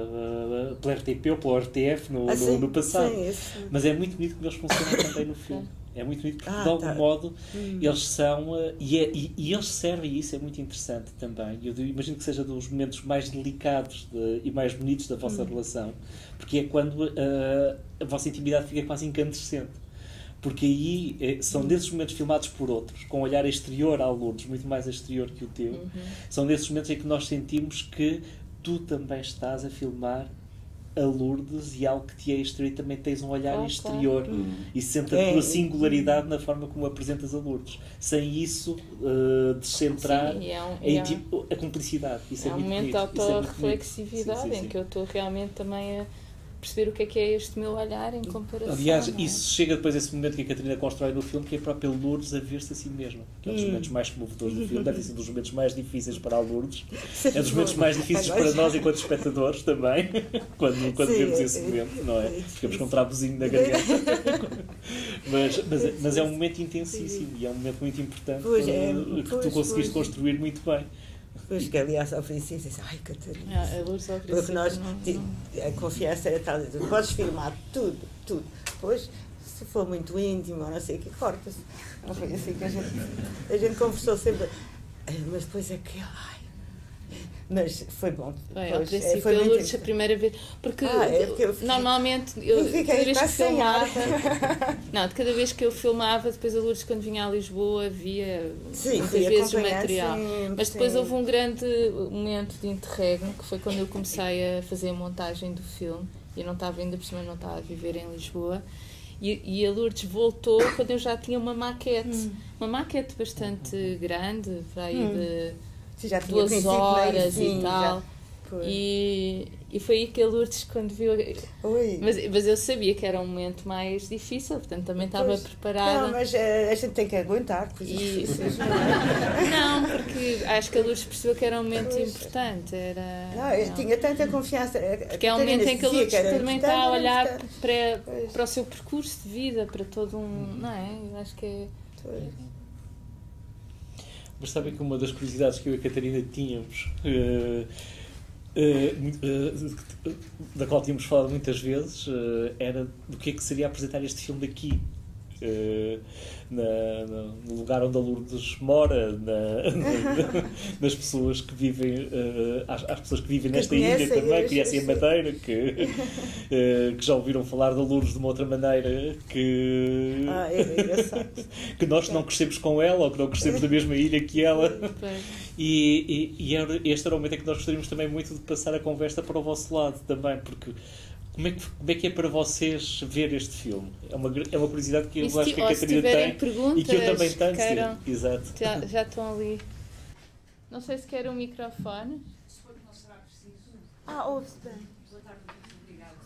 uh, pela R T P ou pela R T F no, ah, no, no passado. Sim, sim. Mas é muito bonito como eles funcionam também no filme. É muito bonito porque, ah, de algum tá. modo, hum. eles são... Uh, e, é, e, e eles servem, e isso é muito interessante também. Eu imagino que seja dos momentos mais delicados de, e mais bonitos da vossa hum. relação, porque é quando uh, a vossa intimidade fica quase incandescente. Porque aí é, são hum. desses momentos filmados por outros, com um olhar exterior à Lourdes, muito mais exterior que o teu. Uhum. São desses momentos em que nós sentimos que tu também estás a filmar a Lourdes, e algo que te é exterior, e também tens um olhar oh, exterior claro. hum. e sente a tua é, singularidade na forma como apresentas a Lourdes. Sem isso uh, descentrar sim, é um, a, é um, a cumplicidade. Isso é, é um
momento de autorreflexividade
é em
que eu estou realmente também a perceber o que é que é este meu olhar em comparação.
Aliás,
é?
isso chega depois a esse momento que a Catarina constrói no filme, que é a própria Lourdes a ver-se a si mesma. Que é um dos momentos mais comovedores do filme, deve ser um dos momentos mais difíceis para a Lourdes. É um dos momentos mais difíceis para nós enquanto espectadores também, quando, quando Sim, vemos esse momento, não é? Ficamos com um trabuzinho na garganta. mas, mas, mas é um momento intensíssimo e é um momento muito importante pois é, que pois, tu conseguiste pois. construir muito bem.
Depois que, aliás, ofereci e disse, ai, Catarina,
ah, a Lourdes
porque nós, não, não. a confiança era tal, podes filmar tudo, tudo. Depois, se for muito íntimo, não sei o que, corta-se. Não foi assim que a gente, a gente conversou sempre, mas depois é que, ai, mas foi bom.
Bem, ao princípio, foi a Lourdes a primeira vez, porque, ah, é porque eu fiquei, normalmente, eu,
eu fiquei,
cada vez que filmava, não, de cada vez que eu filmava, depois a Lourdes, quando vinha a Lisboa, via sim, muitas vezes o material. Sim, mas depois sim. houve um grande momento de interregno, que foi quando eu comecei a fazer a montagem do filme, e eu não estava ainda por cima, não estava a viver em Lisboa. E, e a Lourdes voltou quando eu já tinha uma maquete, hum. uma maquete bastante grande, para aí hum. de
já
duas horas sim, e tal. E, e foi aí que a Lourdes, quando viu. Mas, mas eu sabia que era um momento mais difícil, portanto também estava pois. preparada.
Não, mas uh, a gente tem que aguentar.
E, não, porque acho que a Lourdes percebeu que era um momento pois. importante. Era,
não, eu não. tinha tanta confiança.
Porque é um momento em que a Lourdes também está a olhar para, para o seu percurso de vida, para todo um. Não é? Eu acho que é. Pois.
Mas sabem que uma das curiosidades que eu e a Catarina tínhamos, uh, uh, uh, da qual tínhamos falado muitas vezes, uh, era do que é que seria apresentar este filme aqui uh, na, na, no lugar onde a Lourdes mora, na, na, nas pessoas que vivem, uh, às, às pessoas que vivem
que
nesta ilha também, que conhecem a
sim.
Madeira, que, uh, que já ouviram falar da Lourdes de uma outra maneira, que,
ah, é engraçado.
que nós não crescemos com ela, ou que não crescemos na mesma ilha que ela. E, e, e era, este era o momento em que nós gostaríamos também muito de passar a conversa para o vosso lado também, porque como é que, como é, que é para vocês ver este filme? É uma, é uma curiosidade que eu
se,
acho que a Catarina tem e que eu também tenho.
Queiram,
Exato.
Já, já estão ali. Não sei se quer um microfone.
Se for que não será preciso.
Ah, ouve-se bem.
Boa tarde, muito obrigada.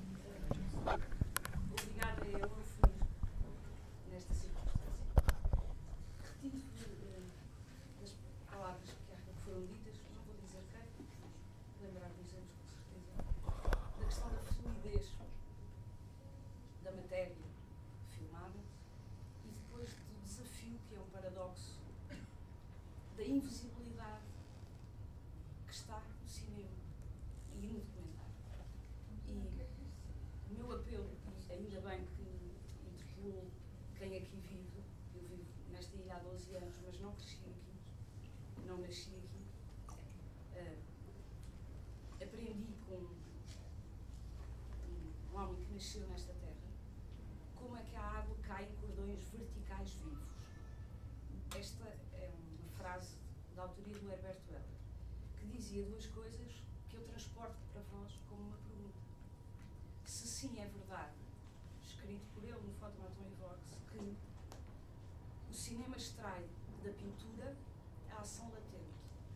Obrigada é eu fui nesta circunstância. Retiro das palavras que foram ditas, não vou dizer quem, lembrar dos anos com certeza, da questão da fluidez da matéria filmada e depois do desafio, que é um paradoxo, da invisibilidade que está no cinema e no documentário. E o meu apelo, e ainda bem que interpelou quem aqui vive, eu vivo nesta ilha há doze anos, mas não cresci aqui, não nasci aqui. Uh, aprendi com um, um homem que nasceu nesta terra como é que a água cai em cordões verticais vivos. Esta é uma frase da autoria do Herbert Welder, que dizia duas coisas que eu transporto para vós como uma pergunta. Se sim é verdade, escrito por ele no Fotomaton e Vox, que o cinema extrai da pintura a ação latente.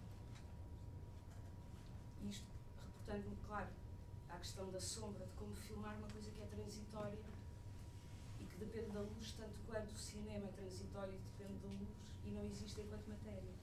Isto reportando-me, claro, à questão da sombra, de como filmar uma coisa que é transitória e que depende da luz, tanto quanto o cinema é transitório e depende da luz e não existe enquanto matéria.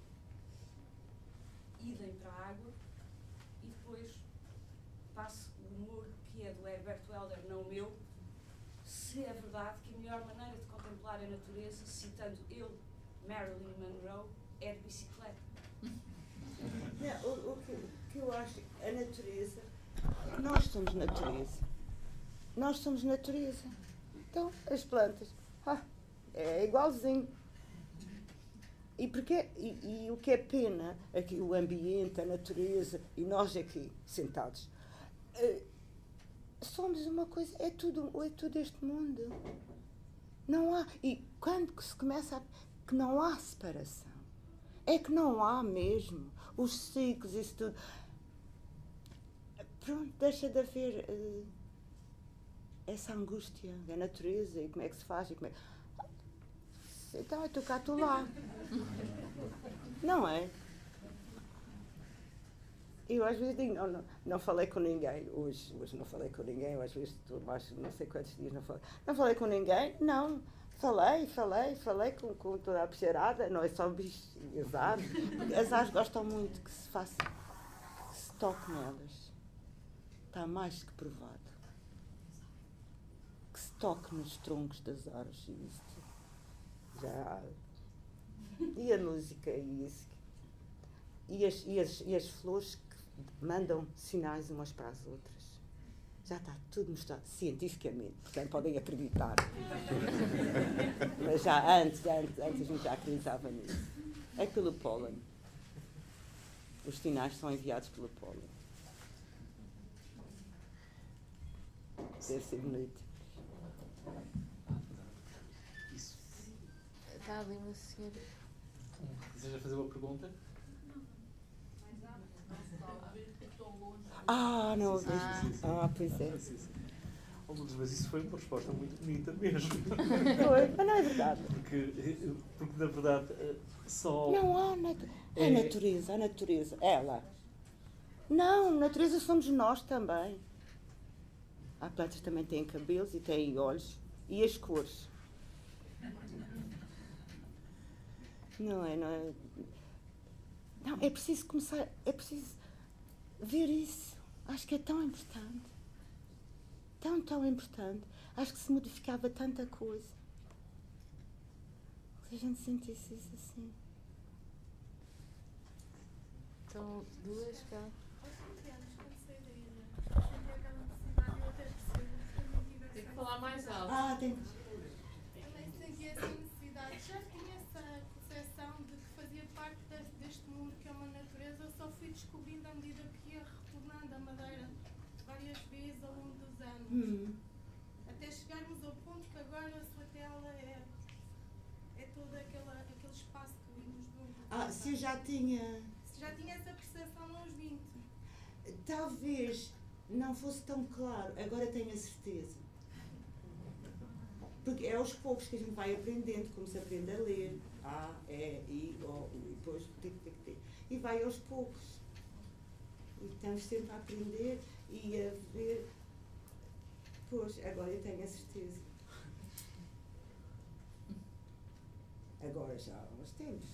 Idem para a água e depois passo o humor que é do Herbert Welder, não o meu, se é verdade que a melhor maneira de contemplar a natureza, citando ele, Marilyn Monroe, é de bicicleta.
Não, o, o que, que eu acho, a natureza, nós somos natureza. Nós somos natureza. Então, as plantas, ah, é igualzinho. E, porque, e, e o que é pena, aqui, o ambiente, a natureza, e nós aqui, sentados, uh, somos uma coisa, é tudo, é tudo este mundo. Não há, e quando se começa a, que não há separação, é que não há mesmo, os ciclos, isso tudo. Pronto, deixa de haver uh, essa angústia da natureza, e como é que se faz, e como é que... Então é tu cá, tu lá. Não é? Eu às vezes digo, não, não, não falei com ninguém. Hoje, hoje não falei com ninguém, eu às vezes estou mais não sei quantos dias não falei. Não falei com ninguém? Não. Falei, falei, falei com, com toda a bicharada, não é só bichos e as aves. As aves gostam muito que se faça, que se toque nelas. Está mais que provado. Que se toque nos troncos das árvores e isso. Já. E a música e isso. E as, e, as, e as flores que mandam sinais umas para as outras. Já está tudo mostrado cientificamente, portanto podem acreditar. Mas já antes, antes, antes a gente já acreditava nisso. É pelo pólen. Os sinais são enviados pelo pólen. Deve ser bonito.
Está ali uma senhora.
Deseja fazer uma pergunta?
Ah, não ouvi.
Ah.
Ah, pois é.
Oh, mas isso foi uma resposta muito bonita mesmo.
Foi, mas não é verdade.
Porque, porque na verdade, só...
Não há natu
É...
a natureza, a natureza, ela. Não, a natureza somos nós também. Há plantas que também têm cabelos e têm olhos. E as cores. Não é, não é. Não, é preciso começar, é preciso ver isso. Acho que é tão importante. Tão, tão importante. Acho que se modificava tanta coisa. Se a gente sentisse isso assim.
Estão duas cá.
Tem que falar mais alto.
Ah, tem.
tinha essa necessidade, já tinha essa percepção de que fazia parte deste, deste mundo que é uma natureza, eu só fui descobrindo à medida que ia retornando a Madeira várias vezes ao longo dos anos.
Hum.
Até chegarmos ao ponto que agora a Slatela é, é todo aquele, aquele espaço que vimos do.
Ah, se eu já tinha.
Se já tinha essa percepção aos vinte.
Talvez não fosse tão claro, agora tenho a certeza. Porque é aos poucos que a gente vai aprendendo, como se aprende a ler. A, E, I, O, U, e depois T, T, T. E vai aos poucos. E estamos sempre a aprender e a ver. Pois, agora eu tenho a certeza. Agora já há uns tempos.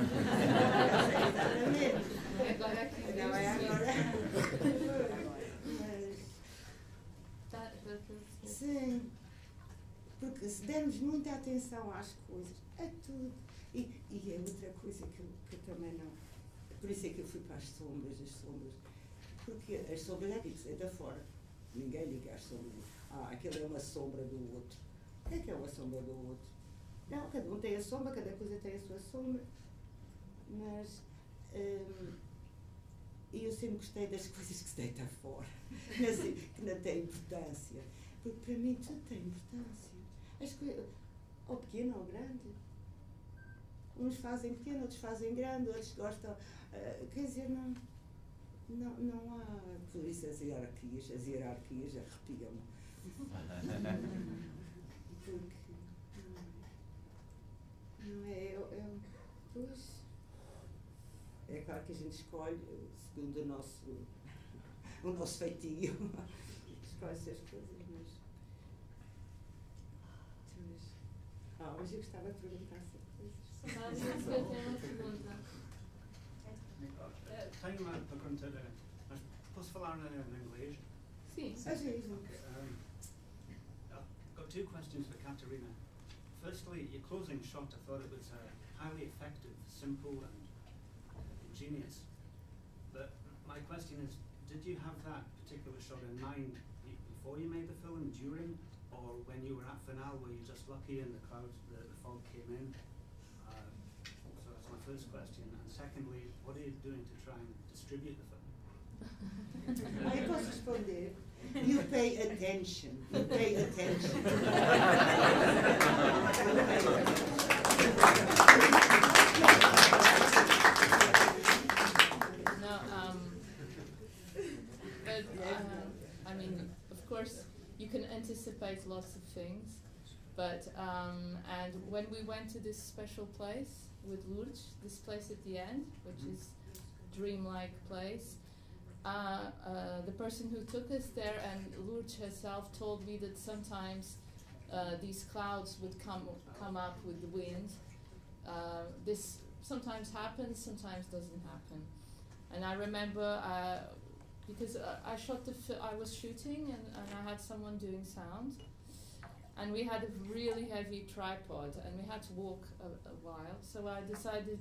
Exatamente.
Agora aqui.
Não é agora. Mas,
Tá, tá, tá.
sim. Porque se dermos muita atenção às coisas, a tudo. E, e é outra coisa que eu, que eu também não. Por isso é que eu fui para as sombras, as sombras. Porque as sombras é tipo, é da fora. Ninguém liga às sombras. Ah, aquilo é uma sombra do outro. O que é que é uma sombra do outro? Não, cada um tem a sombra, cada coisa tem a sua sombra. Mas hum, eu sempre gostei das coisas que se deitam fora, assim, que não têm importância. Porque para mim tudo tem importância. As coisas, ou pequeno ou grande. Uns fazem pequeno, outros fazem grande, outros gostam. Uh, quer dizer, não, não, não há. Por isso as hierarquias, as hierarquias arrepiam-me. Porque. Não é, eu, eu, pois, é claro que a gente escolhe segundo o nosso, o nosso feitio, escolhe essas coisas, mas, mas, ah, mas eu gostava de perguntar essas coisas.
Sabe, eu tenho uma pergunta.
Tenho uma pergunta, mas posso falar em inglês?
Sim.
Às vezes, não.
Um, I've got two questions for Katerina. Firstly, your closing shot, I thought it was uh, highly effective, simple and ingenious. But my question is, did you have that particular shot in mind before you made the film, during, or when you were at finale, were you just lucky and the cloud, the, the fog came in? Uh, so that's my first question. And secondly, what are you doing to try and distribute the film?
Ah, eu posso responder. You pay attention. You pay attention.
No, um, but um, I mean, of course, you can anticipate lots of things. But um, and when we went to this special place with Lourdes, this place at the end, which is dreamlike place. Uh, uh, the person who took us there and Lourdes herself told me that sometimes uh, these clouds would come come up with the wind. Uh, this sometimes happens, sometimes doesn't happen. And I remember uh, because uh, I shot the fi- I was shooting and, and I had someone doing sound, and we had a really heavy tripod and we had to walk a, a while. So I decided.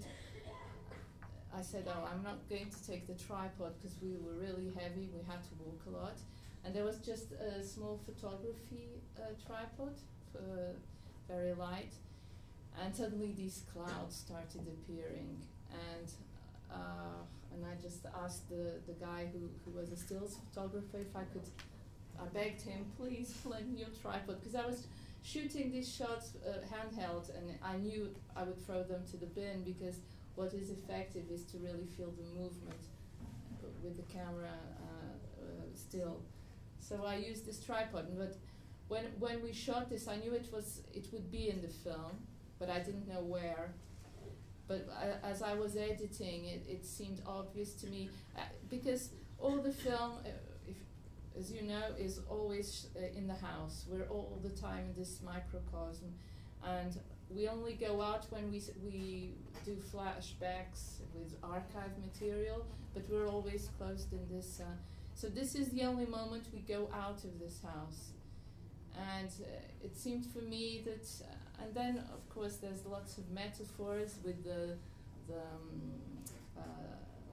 I said, oh, I'm not going to take the tripod because we were really heavy, we had to walk a lot. And there was just a small photography uh, tripod, uh, very light. And suddenly these clouds started appearing. And uh, and I just asked the, the guy who, who was a stills photographer if I could, I begged him, please lend me your tripod. Because I was shooting these shots uh, handheld and I knew I would throw them to the bin because what is effective is to really feel the movement with the camera uh, uh, still. So I used this tripod, but when when we shot this, I knew it was it would be in the film, but I didn't know where. But I, as I was editing, it, it seemed obvious to me uh, because all the film, uh, if, as you know, is always uh, in the house. We're all the time in this microcosm, and we only go out when we we do flashbacks with archive material, but we're always closed in this. Uh, so this is the only moment we go out of this house, and uh, it seemed for me that. Uh, and then, of course, there's lots of metaphors with the the um, uh,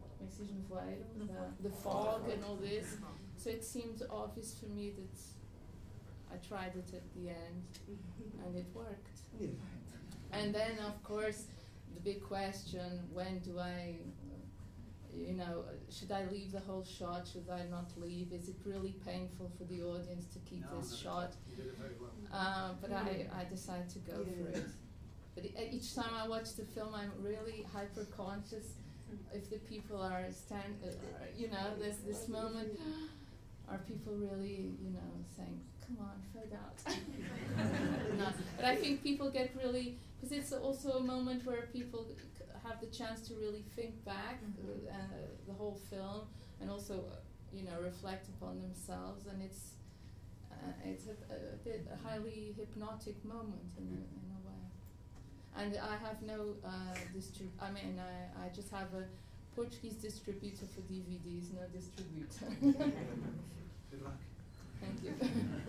the, the fog and all this. So it seemed obvious for me that I tried it at the end, and it worked.
It worked.
And then, of course, the big question, when do I, you know, should I leave the whole shot? Should I not leave? Is it really painful for the audience to keep
No,
this
no,
shot?
You did it very well.
Uh, but I, I decided to go
Yeah.
for it. But e- each time I watch the film, I'm really hyper conscious if the people are stand, uh, are, you know, there's this moment. Are people really, you know, saying, "Come on, fade out"? No. But I think people get really, because it's also a moment where people c- have the chance to really think back uh, uh, the whole film, and also, uh, you know, reflect upon themselves, and it's uh, it's a, a bit a highly hypnotic moment in a, in a way. And I have no uh, distrib. I mean, I, I just have a Portuguese distributor for D V Ds, no distributor.
Good luck.
Thank you.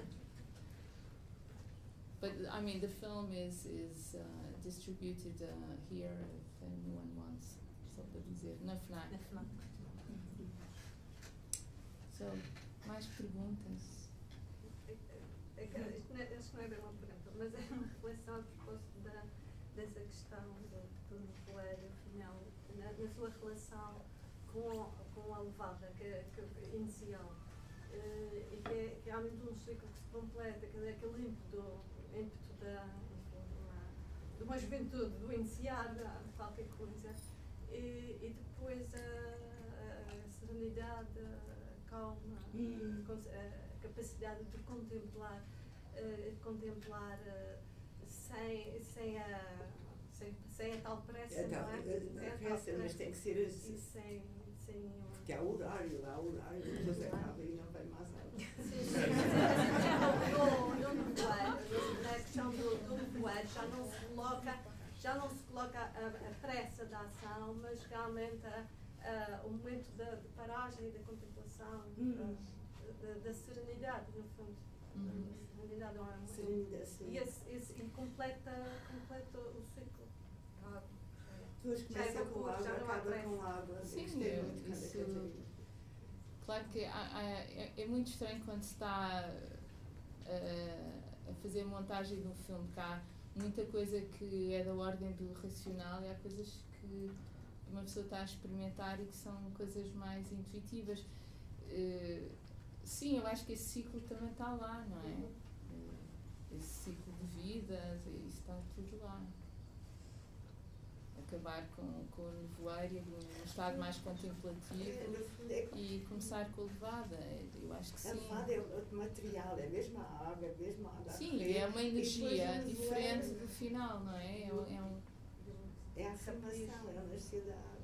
But I mean, the film is is uh, distributed uh, here if anyone wants. Só para dizer, na FNAC.
Na FNAC.
So, mais perguntas?
É que isto não é, acho que não é bem uma pergunta, mas é uma reflexão a propósito da, dessa questão do, do nevoeiro final, na, na sua relação com, com a levada que, que, inicial. Uh, e que é, que é realmente um ciclo que se completa, que é aquele ímpeto, ímpeto da, enfim, de, uma, de uma juventude, do iniciar de qualquer coisa, e, e depois a, a serenidade, a calma,
Hum.
a capacidade de contemplar, uh, contemplar uh, sem, sem, a, sem, sem a tal pressa,
Então,
não é?
não
Sem
é
a tal
pressa, mas tem que ser assim.
E sem, sem nenhuma...
Porque há horário, há horário, depois acaba e não vai mais nada.
No nevoeiro, na questão do, do nevoeiro, já não se coloca, já não se coloca a, a pressa da ação, mas realmente a, a, o momento da, de paragem e da contemplação,
Hum.
da, da, da serenidade, no fundo.
Uhum.
A serenidade não é um
Serenidade, sim.
E, esse, esse, e completa, completa o ciclo. Ah,
Depois
já é
começa com
vapor,
água,
já não há
acaba
pressa.
com água.
Sim,
Gostei
eu-
muito de Canta
isso-
Catarina.
Claro que há- há- é, é muito estranho quando se está uh, a fazer a montagem de um filme, que há muita coisa que é da ordem do racional e há coisas que uma pessoa está a experimentar e que são coisas mais intuitivas. Uh, sim, eu acho que esse ciclo também está lá, não é? Uh, esse ciclo de vida, isso está tudo lá. Acabar com, com o nevoeiro e um estado mais
É,
contemplativo
no fundo, é como-
e começar com a levada. Eu acho que
A
sim.
levada é outro material, é a mesma água, é a mesma água. a
Sim,
correr,
é uma
e depois
energia
o
diferente
nevoeiro
do final, não é? É, um- é um,
É a afirmação, é o nascer da água.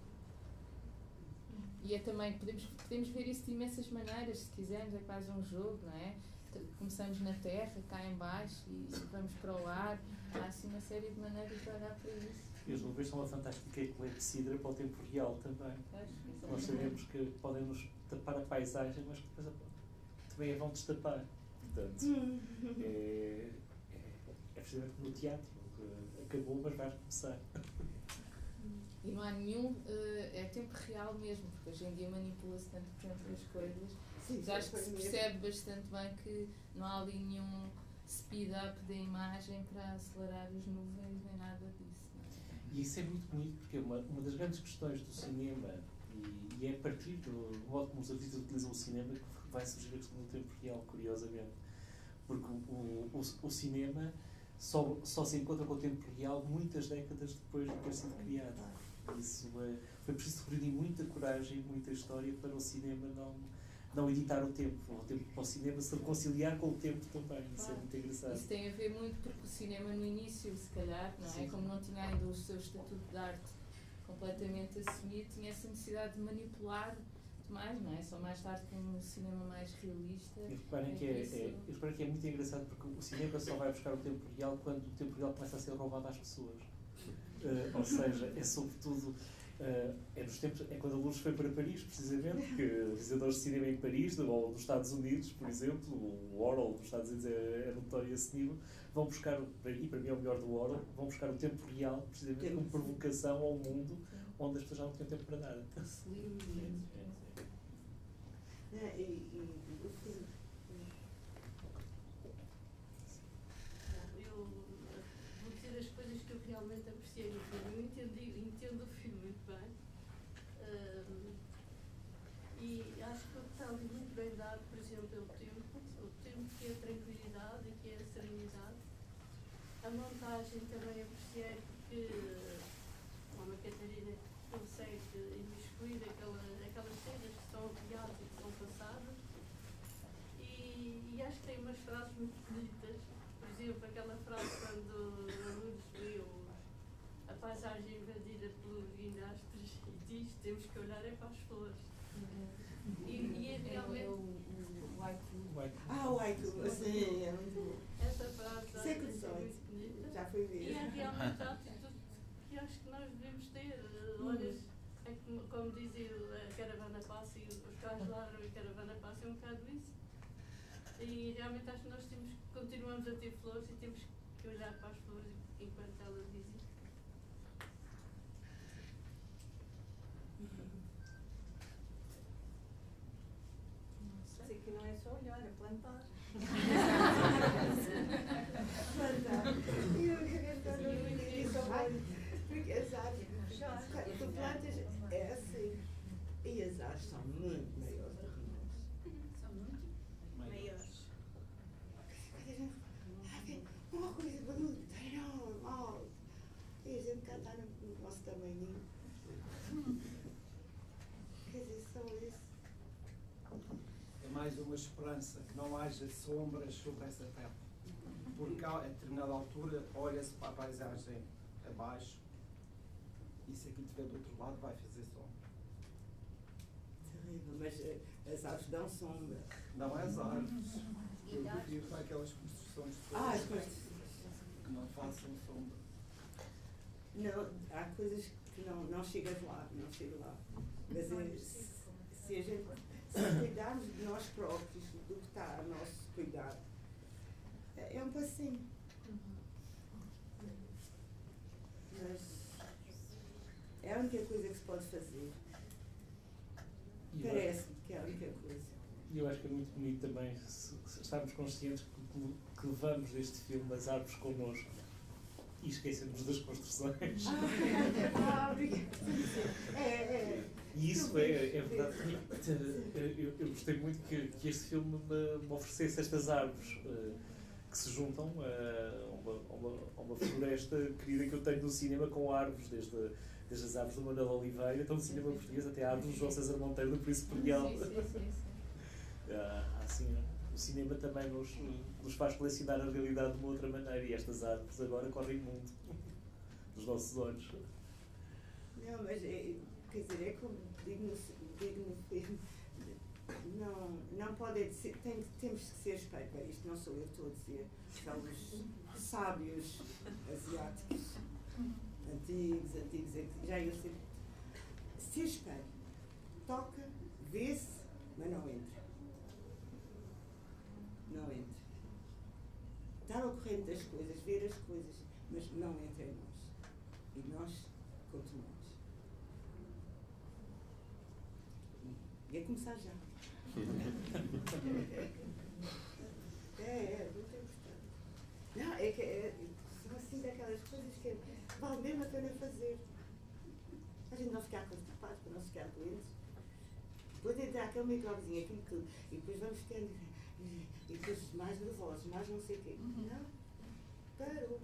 e é também, podemos, podemos ver isso de imensas maneiras, se quisermos, é quase um jogo, não é? Começamos na terra, cá em baixo e vamos para o ar. Há assim uma série de maneiras de olhar para isso.
E as nuvens são uma fantástica clepsidra para o tempo real também.
Acho
Nós sabemos que podem nos tapar a paisagem, mas que depois também a vão destapar. Portanto, é, é, é precisamente no teatro, que acabou, mas vai começar.
E não há nenhum, eh, é tempo real mesmo, porque hoje em dia manipula-se tanto tempo as coisas.
Sim,
Já acho que
foi
se
mesmo.
percebe bastante bem que não há ali nenhum speed-up da imagem para acelerar as nuvens, nem nada disso. Não é?
E isso é muito bonito, porque uma, uma das grandes questões do cinema, e, e é a partir do modo como os artistas utilizam o cinema, que vai surgir a questão do tempo real, curiosamente. Porque o, o, o cinema só, só se encontra com o tempo real muitas décadas depois de ter sido criado. Isso é, foi preciso reunir muita coragem, muita história para o cinema não, não editar o tempo, o tempo para o cinema se reconciliar com o tempo também. Isso é muito engraçado.
Isso tem a ver muito porque o cinema no início, se calhar, não é?
Sim.
Como não tinha ainda o seu estatuto de arte completamente assumido, tinha essa necessidade de manipular mais, não é? Só mais tarde com um cinema mais realista.
E reparem que é, é, e reparem que é muito engraçado porque o cinema só vai buscar o tempo real quando o tempo real começa a ser roubado às pessoas. Uh, ou seja, é sobretudo uh, é, nos tempos, é quando a Lourdes foi para Paris, precisamente, que realizadores de cinema em Paris, ou dos Estados Unidos, por exemplo, o Warhol dos Estados Unidos é, é notório a esse nível, vão buscar, e para mim é o melhor do Warhol, vão buscar o tempo real, precisamente como provocação ao mundo, onde as pessoas já não têm tempo para nada.
É, e, e, o filme.
Eu vou dizer as coisas que eu realmente
usar, por exemplo, o tempo, o tempo que é a tranquilidade e que é a serenidade. A montagem também apreciei porque, como a Catarina consegue imiscuir aquela, aquelas cenas que são criadas e que são passadas. E, e acho que tem umas frases muito bonitas. Por exemplo, aquela frase quando a Lourdes vê os, a paisagem invadida pelos guindastres e diz: temos que olhar é para as flores. E, e é realmente.
O haiku.
Ah, o haiku, sim, é muito bom.
Essa frase é
Século
muito
dezoito.
bonita.
Já foi ver.
E é realmente a atitude que acho que nós devemos ter. Olha, é como, como dizia, a caravana passa e os carros ladram e a caravana passa, é um bocado isso. E realmente acho que nós temos, continuamos a ter flores e temos que olhar para as flores enquanto elas existem.
Sei que não é só olhar, é plantar.
Plantar. E eu queria estar no porque as árvores, tu plantas, é assim. E as árvores são muito maiores do que nós.
São muito
Maiores.
Uma coisa bruta, enorme. E a gente cá está no nosso tamanho. Quer dizer, só isso.
É mais uma esperança, que não haja sombras sobre essa terra. Porque a determinada altura olha-se para a paisagem abaixo e se aquilo estiver do outro lado vai fazer sombra.
Terrível, mas eh, as árvores dão sombra.
Não é as árvores. Eu prefiro para aquelas construções
Ah, as
todas
construções.
que não façam sombra.
Não, há coisas que não, não chegas lá, não chega lá. Mas é, se, se a gente se cuidarmos de nós próprios, do que está a nosso cuidado, é, é um passinho. Mas é a única coisa que se pode fazer.
E eu-
Parece-me que é a única coisa.
E eu acho que é muito bonito também se, se estarmos conscientes que, que levamos deste filme as árvores connosco e esquecemos das construções.
Ah, obrigada. É, é.
E isso é, é verdade. Eu, eu gostei muito que, que este filme me, me oferecesse estas árvores uh, que se juntam a uma, a uma, a uma floresta querida que eu tenho no cinema, com árvores, desde, desde as árvores do Manuel Oliveira, então no cinema português, até a árvore do João César Monteiro, do Príncipe Real.
Sim, sim, sim, sim.
Ah, assim, o cinema também nos, nos faz colecionar a realidade de uma outra maneira, e estas árvores agora correm o mundo dos nossos olhos.
Não, mas é, quer dizer, é como digo no, digo no filme, não, não pode ser, tem, temos que ser espelho. Bem, isto não sou eu que estou a dizer, são os sábios asiáticos, antigos, antigos, antigos, já eu sei. Ser espelho, toca, vê-se, mas não entra. Não entra. Estar ao corrente das coisas, ver as coisas, mas não entra em nós. E nós continuamos. E é começar já. É, é, muito importante. Não, é que é, são assim daquelas coisas que vale mesmo a pena fazer. A gente não ficar constipados, para não ficar doentes. Depois entrar aquele microbezinho, aquilo tudo, e depois vamos ficando, e depois mais nervosos, mais não sei o quê. Não, parou.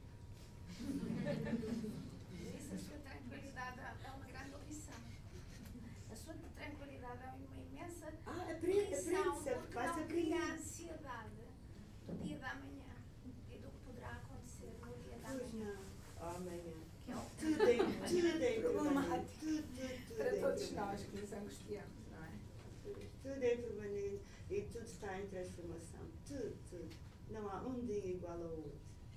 Isso, a sua tranquilidade é uma grande lição. A sua tranquilidade é uma imensa
Ah, aprende,
lição,
aprende,
porque
vai-se
não cria
aprender.
ansiedade do dia da manhã e do que poderá acontecer no dia da
Pois
manhã.
não, amanhã.
Que é o
Tudo é, tudo é
Problemático.
tudo, tudo, tudo
Para
é
todos
permanente.
nós que nos angustiamos, não é?
Tudo é permanente e tudo está em transformação. Tudo, tudo. Não há um dia igual ao outro.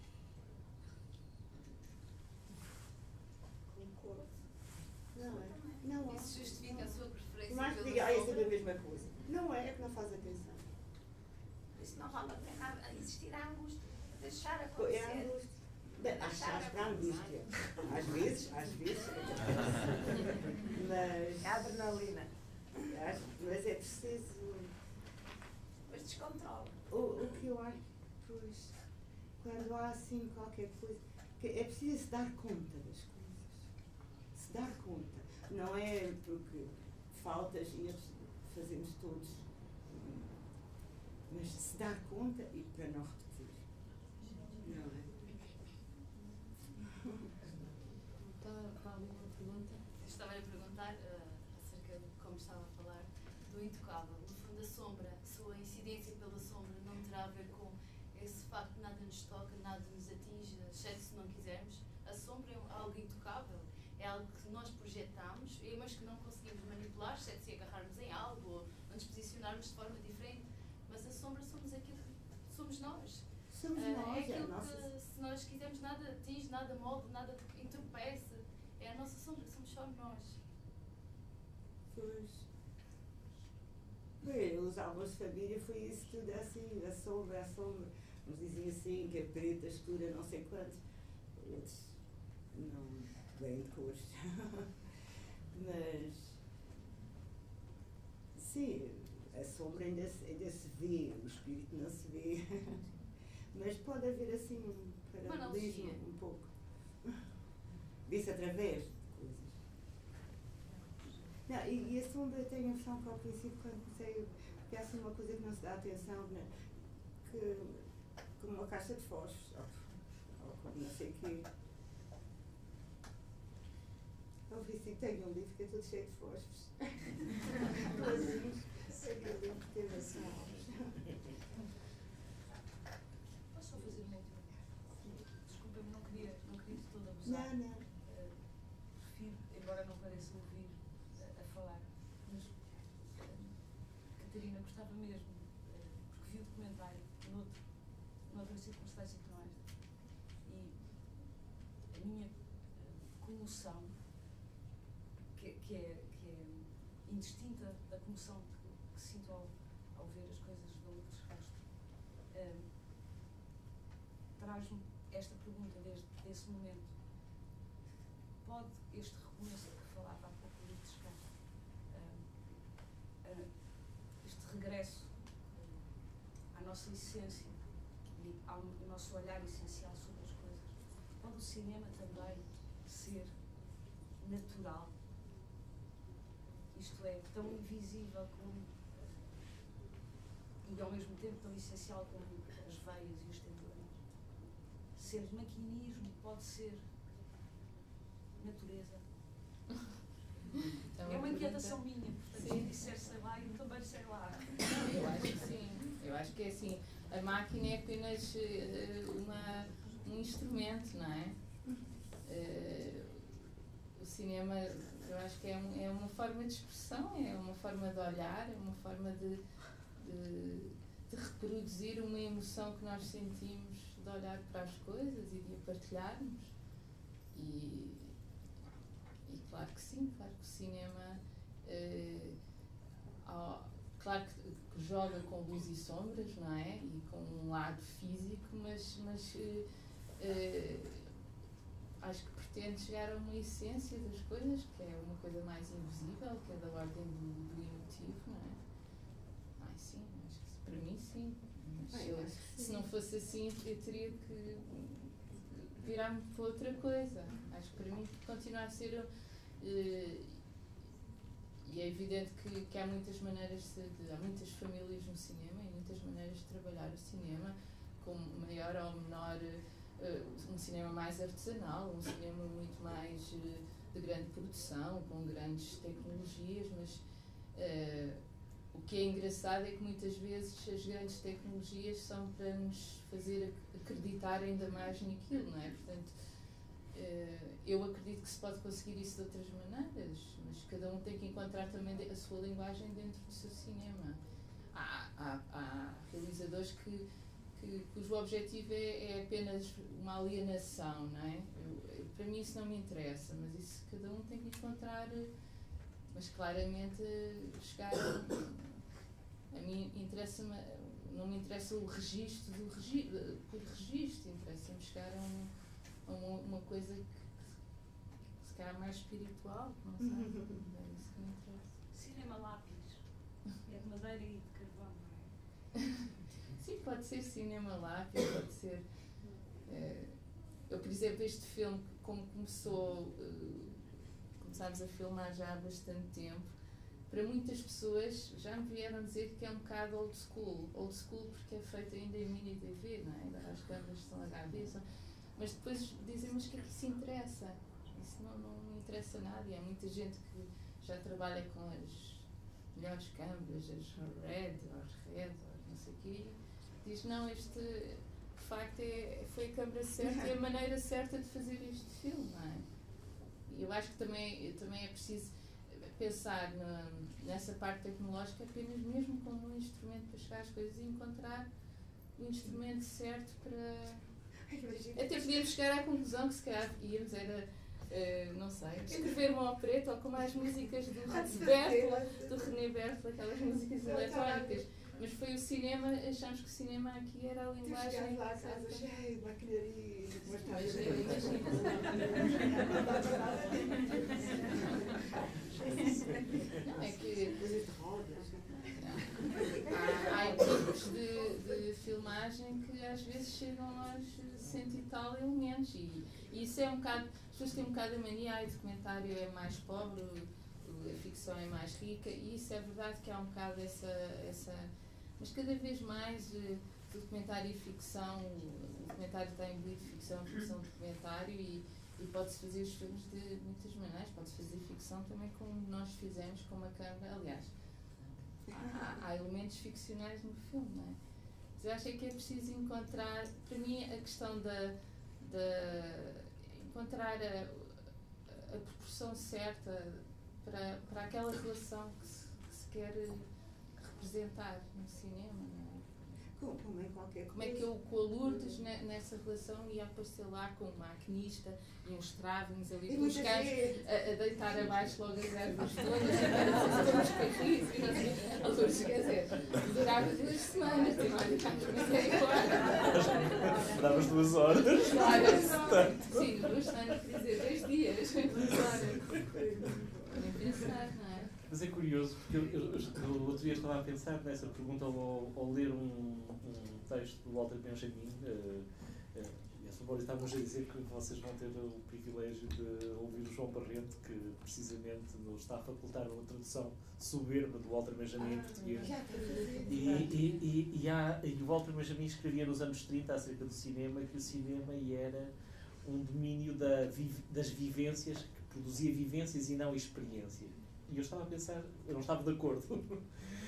Concordo.
Não é? Não há.
Isso justifica a sua preferência
Mais que
pela
diga, ah, isso é
sombra?
a mesma coisa. Não é, é que não faz atenção.
Por isso não vale a pena existir a angústia, deixar
É a
acontecer.
angústia. Bem, Acho acho para a angústia. Às vezes, às vezes. Mas.
É a adrenalina.
acho- Mas é preciso.
Mas descontrola.
O, o que eu acho, pois, quando há assim qualquer coisa, que é preciso se dar conta das coisas. Se dar conta. Não é porque faltas e eles fazemos todos mas se dar conta e para não repetir. Não é?
Está alguma pergunta?
Eu estava a perguntar uh, acerca de como estava a falar do intocável. No fundo, a sombra, a sua incidência pela sombra não terá a ver com esse facto de nada nos toca, nada nos atinge, exceto se não quisermos. A sombra é algo intocável, é algo que nós projetamos, mas que não conseguimos manipular, exceto se agarrarmos em algo ou nos posicionarmos de forma diferente. Mas a sombra somos aquilo que somos nós.
Somos
uh,
nós,
é aquilo
é nossa...
que, se nós quisermos, nada atinge, nada molde, nada entorpece. É a nossa sombra, somos só nós.
Pois. Os álbuns de família foi isso tudo assim, a sombra, a sombra. Uns diziam assim, que é preta, escura, não sei quantos. Outros não vêm de cores. Mas, sim, a sombra ainda se, ainda se vê, o espírito não se vê. Mas pode haver assim um paralelismo um pouco. Vê-se através de coisas. Não, e, e a sombra tem a noção que ao princípio, quando comecei, porque é assim uma coisa que não se dá atenção, né? Que, como uma caixa de fósforos, ou, ou como não sei o quê. Ao princípio tenho um livro que é todo cheio de fósforos. Aquele livro que teve assim.
Posso só fazer uma última? Desculpa-me, não queria, não queria de todo abusar.
Não, não.
Uh, prefiro, embora não pareça ouvir a, a falar, mas uh, Catarina, gostava mesmo, uh, porque vi o documentário noutro, noutra circunstância que não é esta. E a minha uh, comoção, que, que, é, que é indistinta da comoção que, que sinto ao, ao ver as coisas de Lourdes Castro, uh, traz-me esta pergunta desde esse momento. Pode este recomeço que falava há pouco de Lourdes Castro, uh, uh, este regresso uh, à nossa essência e ao nosso olhar essencial sobre as coisas, pode o cinema também ser natural? Isto é, tão invisível como, e ao mesmo tempo tão essencial como as veias e os tendões. Ser maquinismo pode ser natureza. É uma inquietação minha, portanto, se disser sei lá, eu também sei lá.
Eu acho que sim. Eu acho que é assim. A máquina é apenas uh, uma, um instrumento, não é? Uh, o cinema, eu acho que é, um, é uma forma de expressão, é uma forma de olhar, é uma forma de, de, de reproduzir uma emoção que nós sentimos de olhar para as coisas e de a partilharmos. E, e claro que sim, claro que o cinema uh, ao, claro que, que joga com luz e sombras, não é? E com um lado físico, mas, mas uh, uh, acho que pretende chegar a uma essência das coisas, que é uma coisa mais invisível, que é da ordem do, do emotivo, não é? Ah, sim, acho que para mim sim. Mas
ah, eu acho que
se não fosse assim, eu teria que virar-me para outra coisa. Acho que para mim continua a ser. Uh, e é evidente que, que há muitas maneiras de, há muitas famílias no cinema e muitas maneiras de trabalhar o cinema, com maior ou menor, uh, um cinema mais artesanal, um cinema muito mais uh, de grande produção, com grandes tecnologias, mas uh, o que é engraçado é que muitas vezes as grandes tecnologias são para nos fazer acreditar ainda mais naquilo, não é? Portanto, eu acredito que se pode conseguir isso de outras maneiras, mas cada um tem que encontrar também a sua linguagem dentro do seu cinema. Há, há, há realizadores que, que, cujo objetivo é, é apenas uma alienação, não é? Eu, eu, para mim isso não me interessa, mas isso cada um tem que encontrar, mas claramente chegar a, a mim interessa-me, não me interessa o registro do registro, por registro, interessa-me chegar a um Uma, uma coisa que, que se calhar mais espiritual, não sei. É isso que me interessa.
Cinema lápis. É de madeira e de carvão, não é?
Sim, pode ser cinema lápis, pode ser. É, eu, por exemplo, este filme, como começou, uh, começámos a filmar já há bastante tempo, para muitas pessoas já me vieram dizer que é um bocado old school. Old school porque é feito ainda em mini D V, não é? As câmaras são H D, são... mas depois dizem, mas o que é que isso interessa? Isso não, não me interessa nada. E há muita gente que já trabalha com as melhores câmaras, as Red, as Red, não sei o quê, diz, não, este de facto é, foi a câmara certa e a maneira certa de fazer este filme, não é? E eu acho que também, também é preciso pensar na, nessa parte tecnológica apenas mesmo como um instrumento para chegar às coisas e encontrar o instrumento certo para... Até podíamos chegar à conclusão que se calhar íamos era, uh, não sei, escrever uma opereta ou como as músicas do Bertolt, do René Bertolt, aquelas músicas eletrónicas. Mas foi o cinema, achamos que o cinema aqui era a linguagem...
Tu lá a casa cheia de maquilharia e depois
não, é que há, há equipes de, de filmagem que às vezes chegam aos cento e tal elementos e, e isso é um bocado, as pessoas têm um bocado a mania, o documentário é mais pobre, a ficção é mais rica e isso é verdade que há um bocado essa, essa mas cada vez mais uh, documentário e ficção, o documentário está imbuído de ficção, ficção documentário e, e pode-se fazer os filmes de muitas maneiras, pode-se fazer ficção também como nós fizemos com uma câmara, aliás, há, há elementos ficcionais no filme, não é? Mas eu acho é que é preciso encontrar, para mim a questão da, da encontrar a, a proporção certa para, para aquela relação que se, que se quer representar no cinema, não é?
Como, como em qualquer coisa.
Como é que eu com a Lourdes ne, nessa relação ia aparecer lá com um maquinista e uns travings ali com os cães a, a deitar abaixo logo as ervas todas e todos os carris e não sei. A Lourdes, quer dizer, durava duas semanas, tem lá de canto, mas é igual.
Davas duas horas.
Claro, sim, duas semanas, quer dizer, dois dias. Claro. Nem pensar, não é?
Mas é curioso, porque eu, eu, eu, o outro dia estava a pensar nessa pergunta ao, ao ler um, um texto do Walter Benjamin, uh, uh, e a Flor estávamos a dizer que vocês vão ter o privilégio de ouvir o João Barreto, que precisamente nos está a facultar uma tradução soberba do Walter Benjamin em português. E, e, e, e, há, e o Walter Benjamin escrevia nos anos trinta acerca do cinema, que o cinema era um domínio da, das vivências, que produzia vivências e não experiência. E eu estava a pensar, eu não estava de acordo. uh,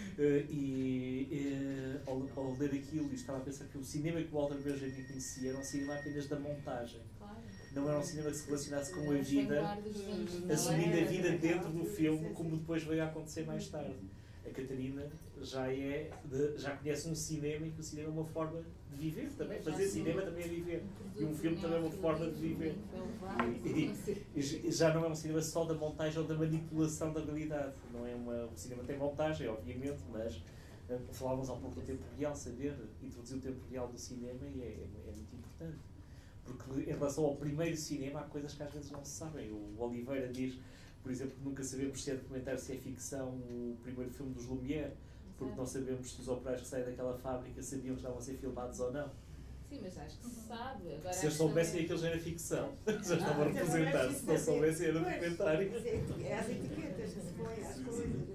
e uh, ao, ao ler aquilo, estava a pensar que o cinema que o Walter Benjamin conhecia era um cinema apenas da montagem. Claro. Não era um cinema que se relacionasse com a vida, assumindo a vida dentro do filme, como depois veio a acontecer mais tarde. A Catarina já, é de, já conhece um cinema em que o cinema é uma forma de viver também. Fazer cinema também é viver. E um filme também é uma forma de viver. E, e, e já não é um cinema só da montagem ou da manipulação da realidade. Não é uma, o cinema tem montagem, obviamente, mas falávamos há um pouco do tempo real, saber introduzir o tempo real do cinema e é, é, é muito importante. Porque em relação ao primeiro cinema há coisas que às vezes não se sabem. O Oliveira diz, por exemplo, que nunca sabemos se é documentário, se é ficção, o primeiro filme dos Lumière, porque não sabemos se os operários que saem daquela fábrica sabiam que estavam a ser filmados ou não.
Sim, mas acho que se sabe. Agora,
se eles soubessem, aquilo já era ficção. Já estavam a representar. Se não soubessem, era documentário.
É as etiquetas que se põem às coisas.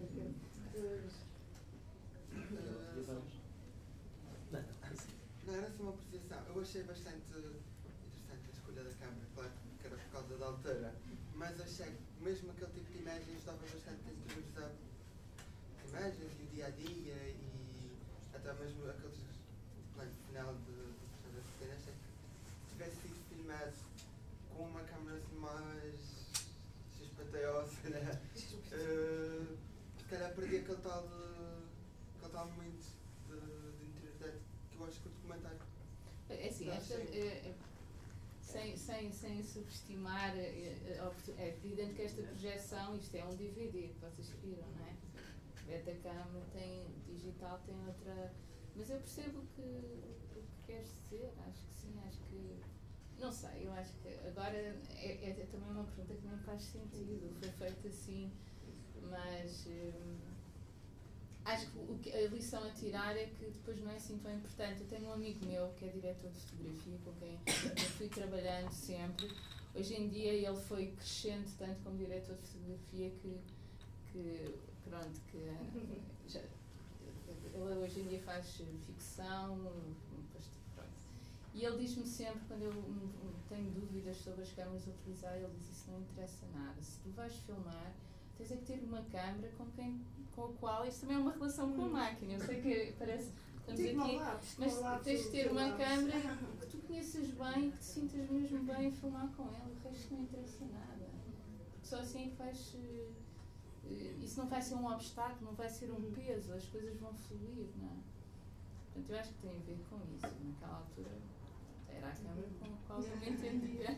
Não, era só uma apreciação. Eu achei bastante interessante a escolha da câmara, claro que era por causa da altura, mas achei que mesmo aquele tipo de imagens estava bastante interiorizado. As imagens e o dia a dia e até mesmo aqueles plano final de personagens pequenas, achei que tivesse sido filmado com uma câmera assim mais xispateosa, né? Uh, se calhar perdi aquele tal, aquele tal momento de, de interioridade que eu acho que o documentário.
É assim, esta, é, é, sem, sem, sem subestimar, é, é evidente que esta projeção, isto é um D V D que vocês viram, não é? Betacam tem, digital tem outra. Mas eu percebo que, o que queres dizer, acho que sim, acho que. Não sei, eu acho que agora é, é, é também uma pergunta que nem faz sentido, foi feito assim, mas. Hum, acho que, o que a lição a tirar é que depois não é assim tão importante. Eu tenho um amigo meu que é diretor de fotografia, com quem eu fui trabalhando sempre. Hoje em dia ele foi crescente tanto como diretor de fotografia que, que pronto, que já, ele hoje em dia faz ficção, depois, pronto. E ele diz-me sempre, quando eu tenho dúvidas sobre as câmaras a utilizar, ele diz: isso não interessa nada. Se tu vais filmar, tens é que ter uma câmara com, quem, com a qual, isto também é uma relação com a máquina. Eu sei que parece, estamos aqui, mas tens de ter uma câmara que tu conheças bem, que te sintas mesmo bem a filmar com ela. O resto não interessa nada. Porque só assim é que vais... Isso não vai ser um obstáculo, não vai ser um peso, as coisas vão fluir, não é? Portanto, eu acho que tem a ver com isso. Naquela altura era a câmara com a qual eu me entendia.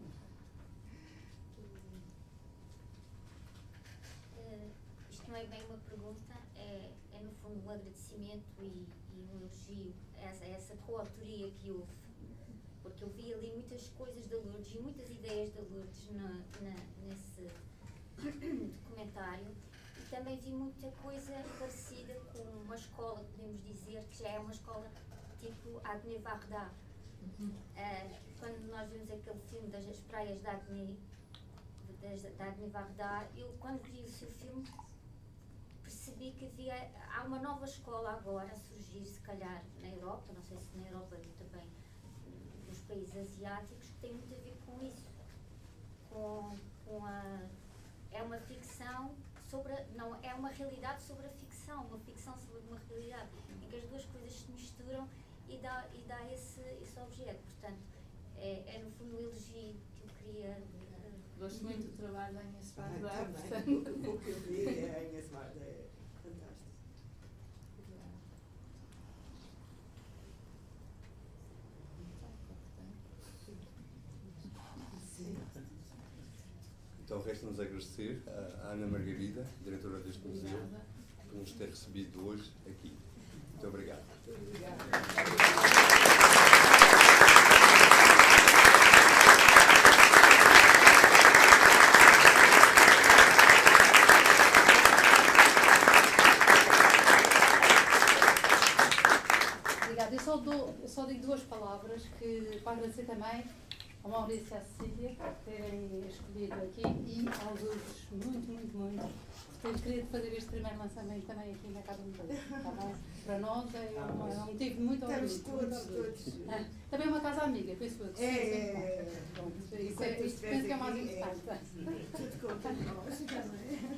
Uh, isto não é bem uma pergunta, é, é no fundo um agradecimento e, e um elogio a essa, a essa coautoria que houve. Porque eu vi ali muitas coisas da Lourdes e muitas ideias da Lourdes na, na, nesse documentário, e também vi muita coisa parecida com uma escola, podemos dizer, que já é uma escola tipo Agni Varda. Uhum. Uh, quando nós vimos aquele filme das as praias da Agni, da Agni Varda, eu quando vi o seu filme percebi que havia, há uma nova escola agora a surgir, se calhar na Europa, não sei se na Europa e também nos países asiáticos, que tem muito a ver com isso, com, com a é uma ficção sobre, não, é uma realidade sobre a ficção, uma ficção sobre uma realidade, em que as duas coisas se misturam e dá, e dá esse, esse objeto. Portanto, é, é no fundo o elogio que eu queria... Uh,
Gosto muito do trabalho da Agnes Varda.
Ah, também, o que eu vi é a Agnes Varda, é fantástico.
Sim. Então, resta-nos agradecer à Ana Margarida, diretora deste museu, por nos ter recebido hoje aqui. Muito obrigado.
Obrigada. Eu só, dou, eu só digo duas palavras que, para agradecer também ao Maurício e à Cecília por terem escolhido aqui e aos outros, muito, muito, muito, por terem querido fazer este primeiro lançamento também aqui na Casa do Museu. Tá bem? Para nós é, uma, é um motivo muito orgulho.
Estamos todos, todos.
É, também é uma casa amiga, penso eu.
É, é,
Bom, isso, é, isto penso que é o mais importante.
Tudo conta nós.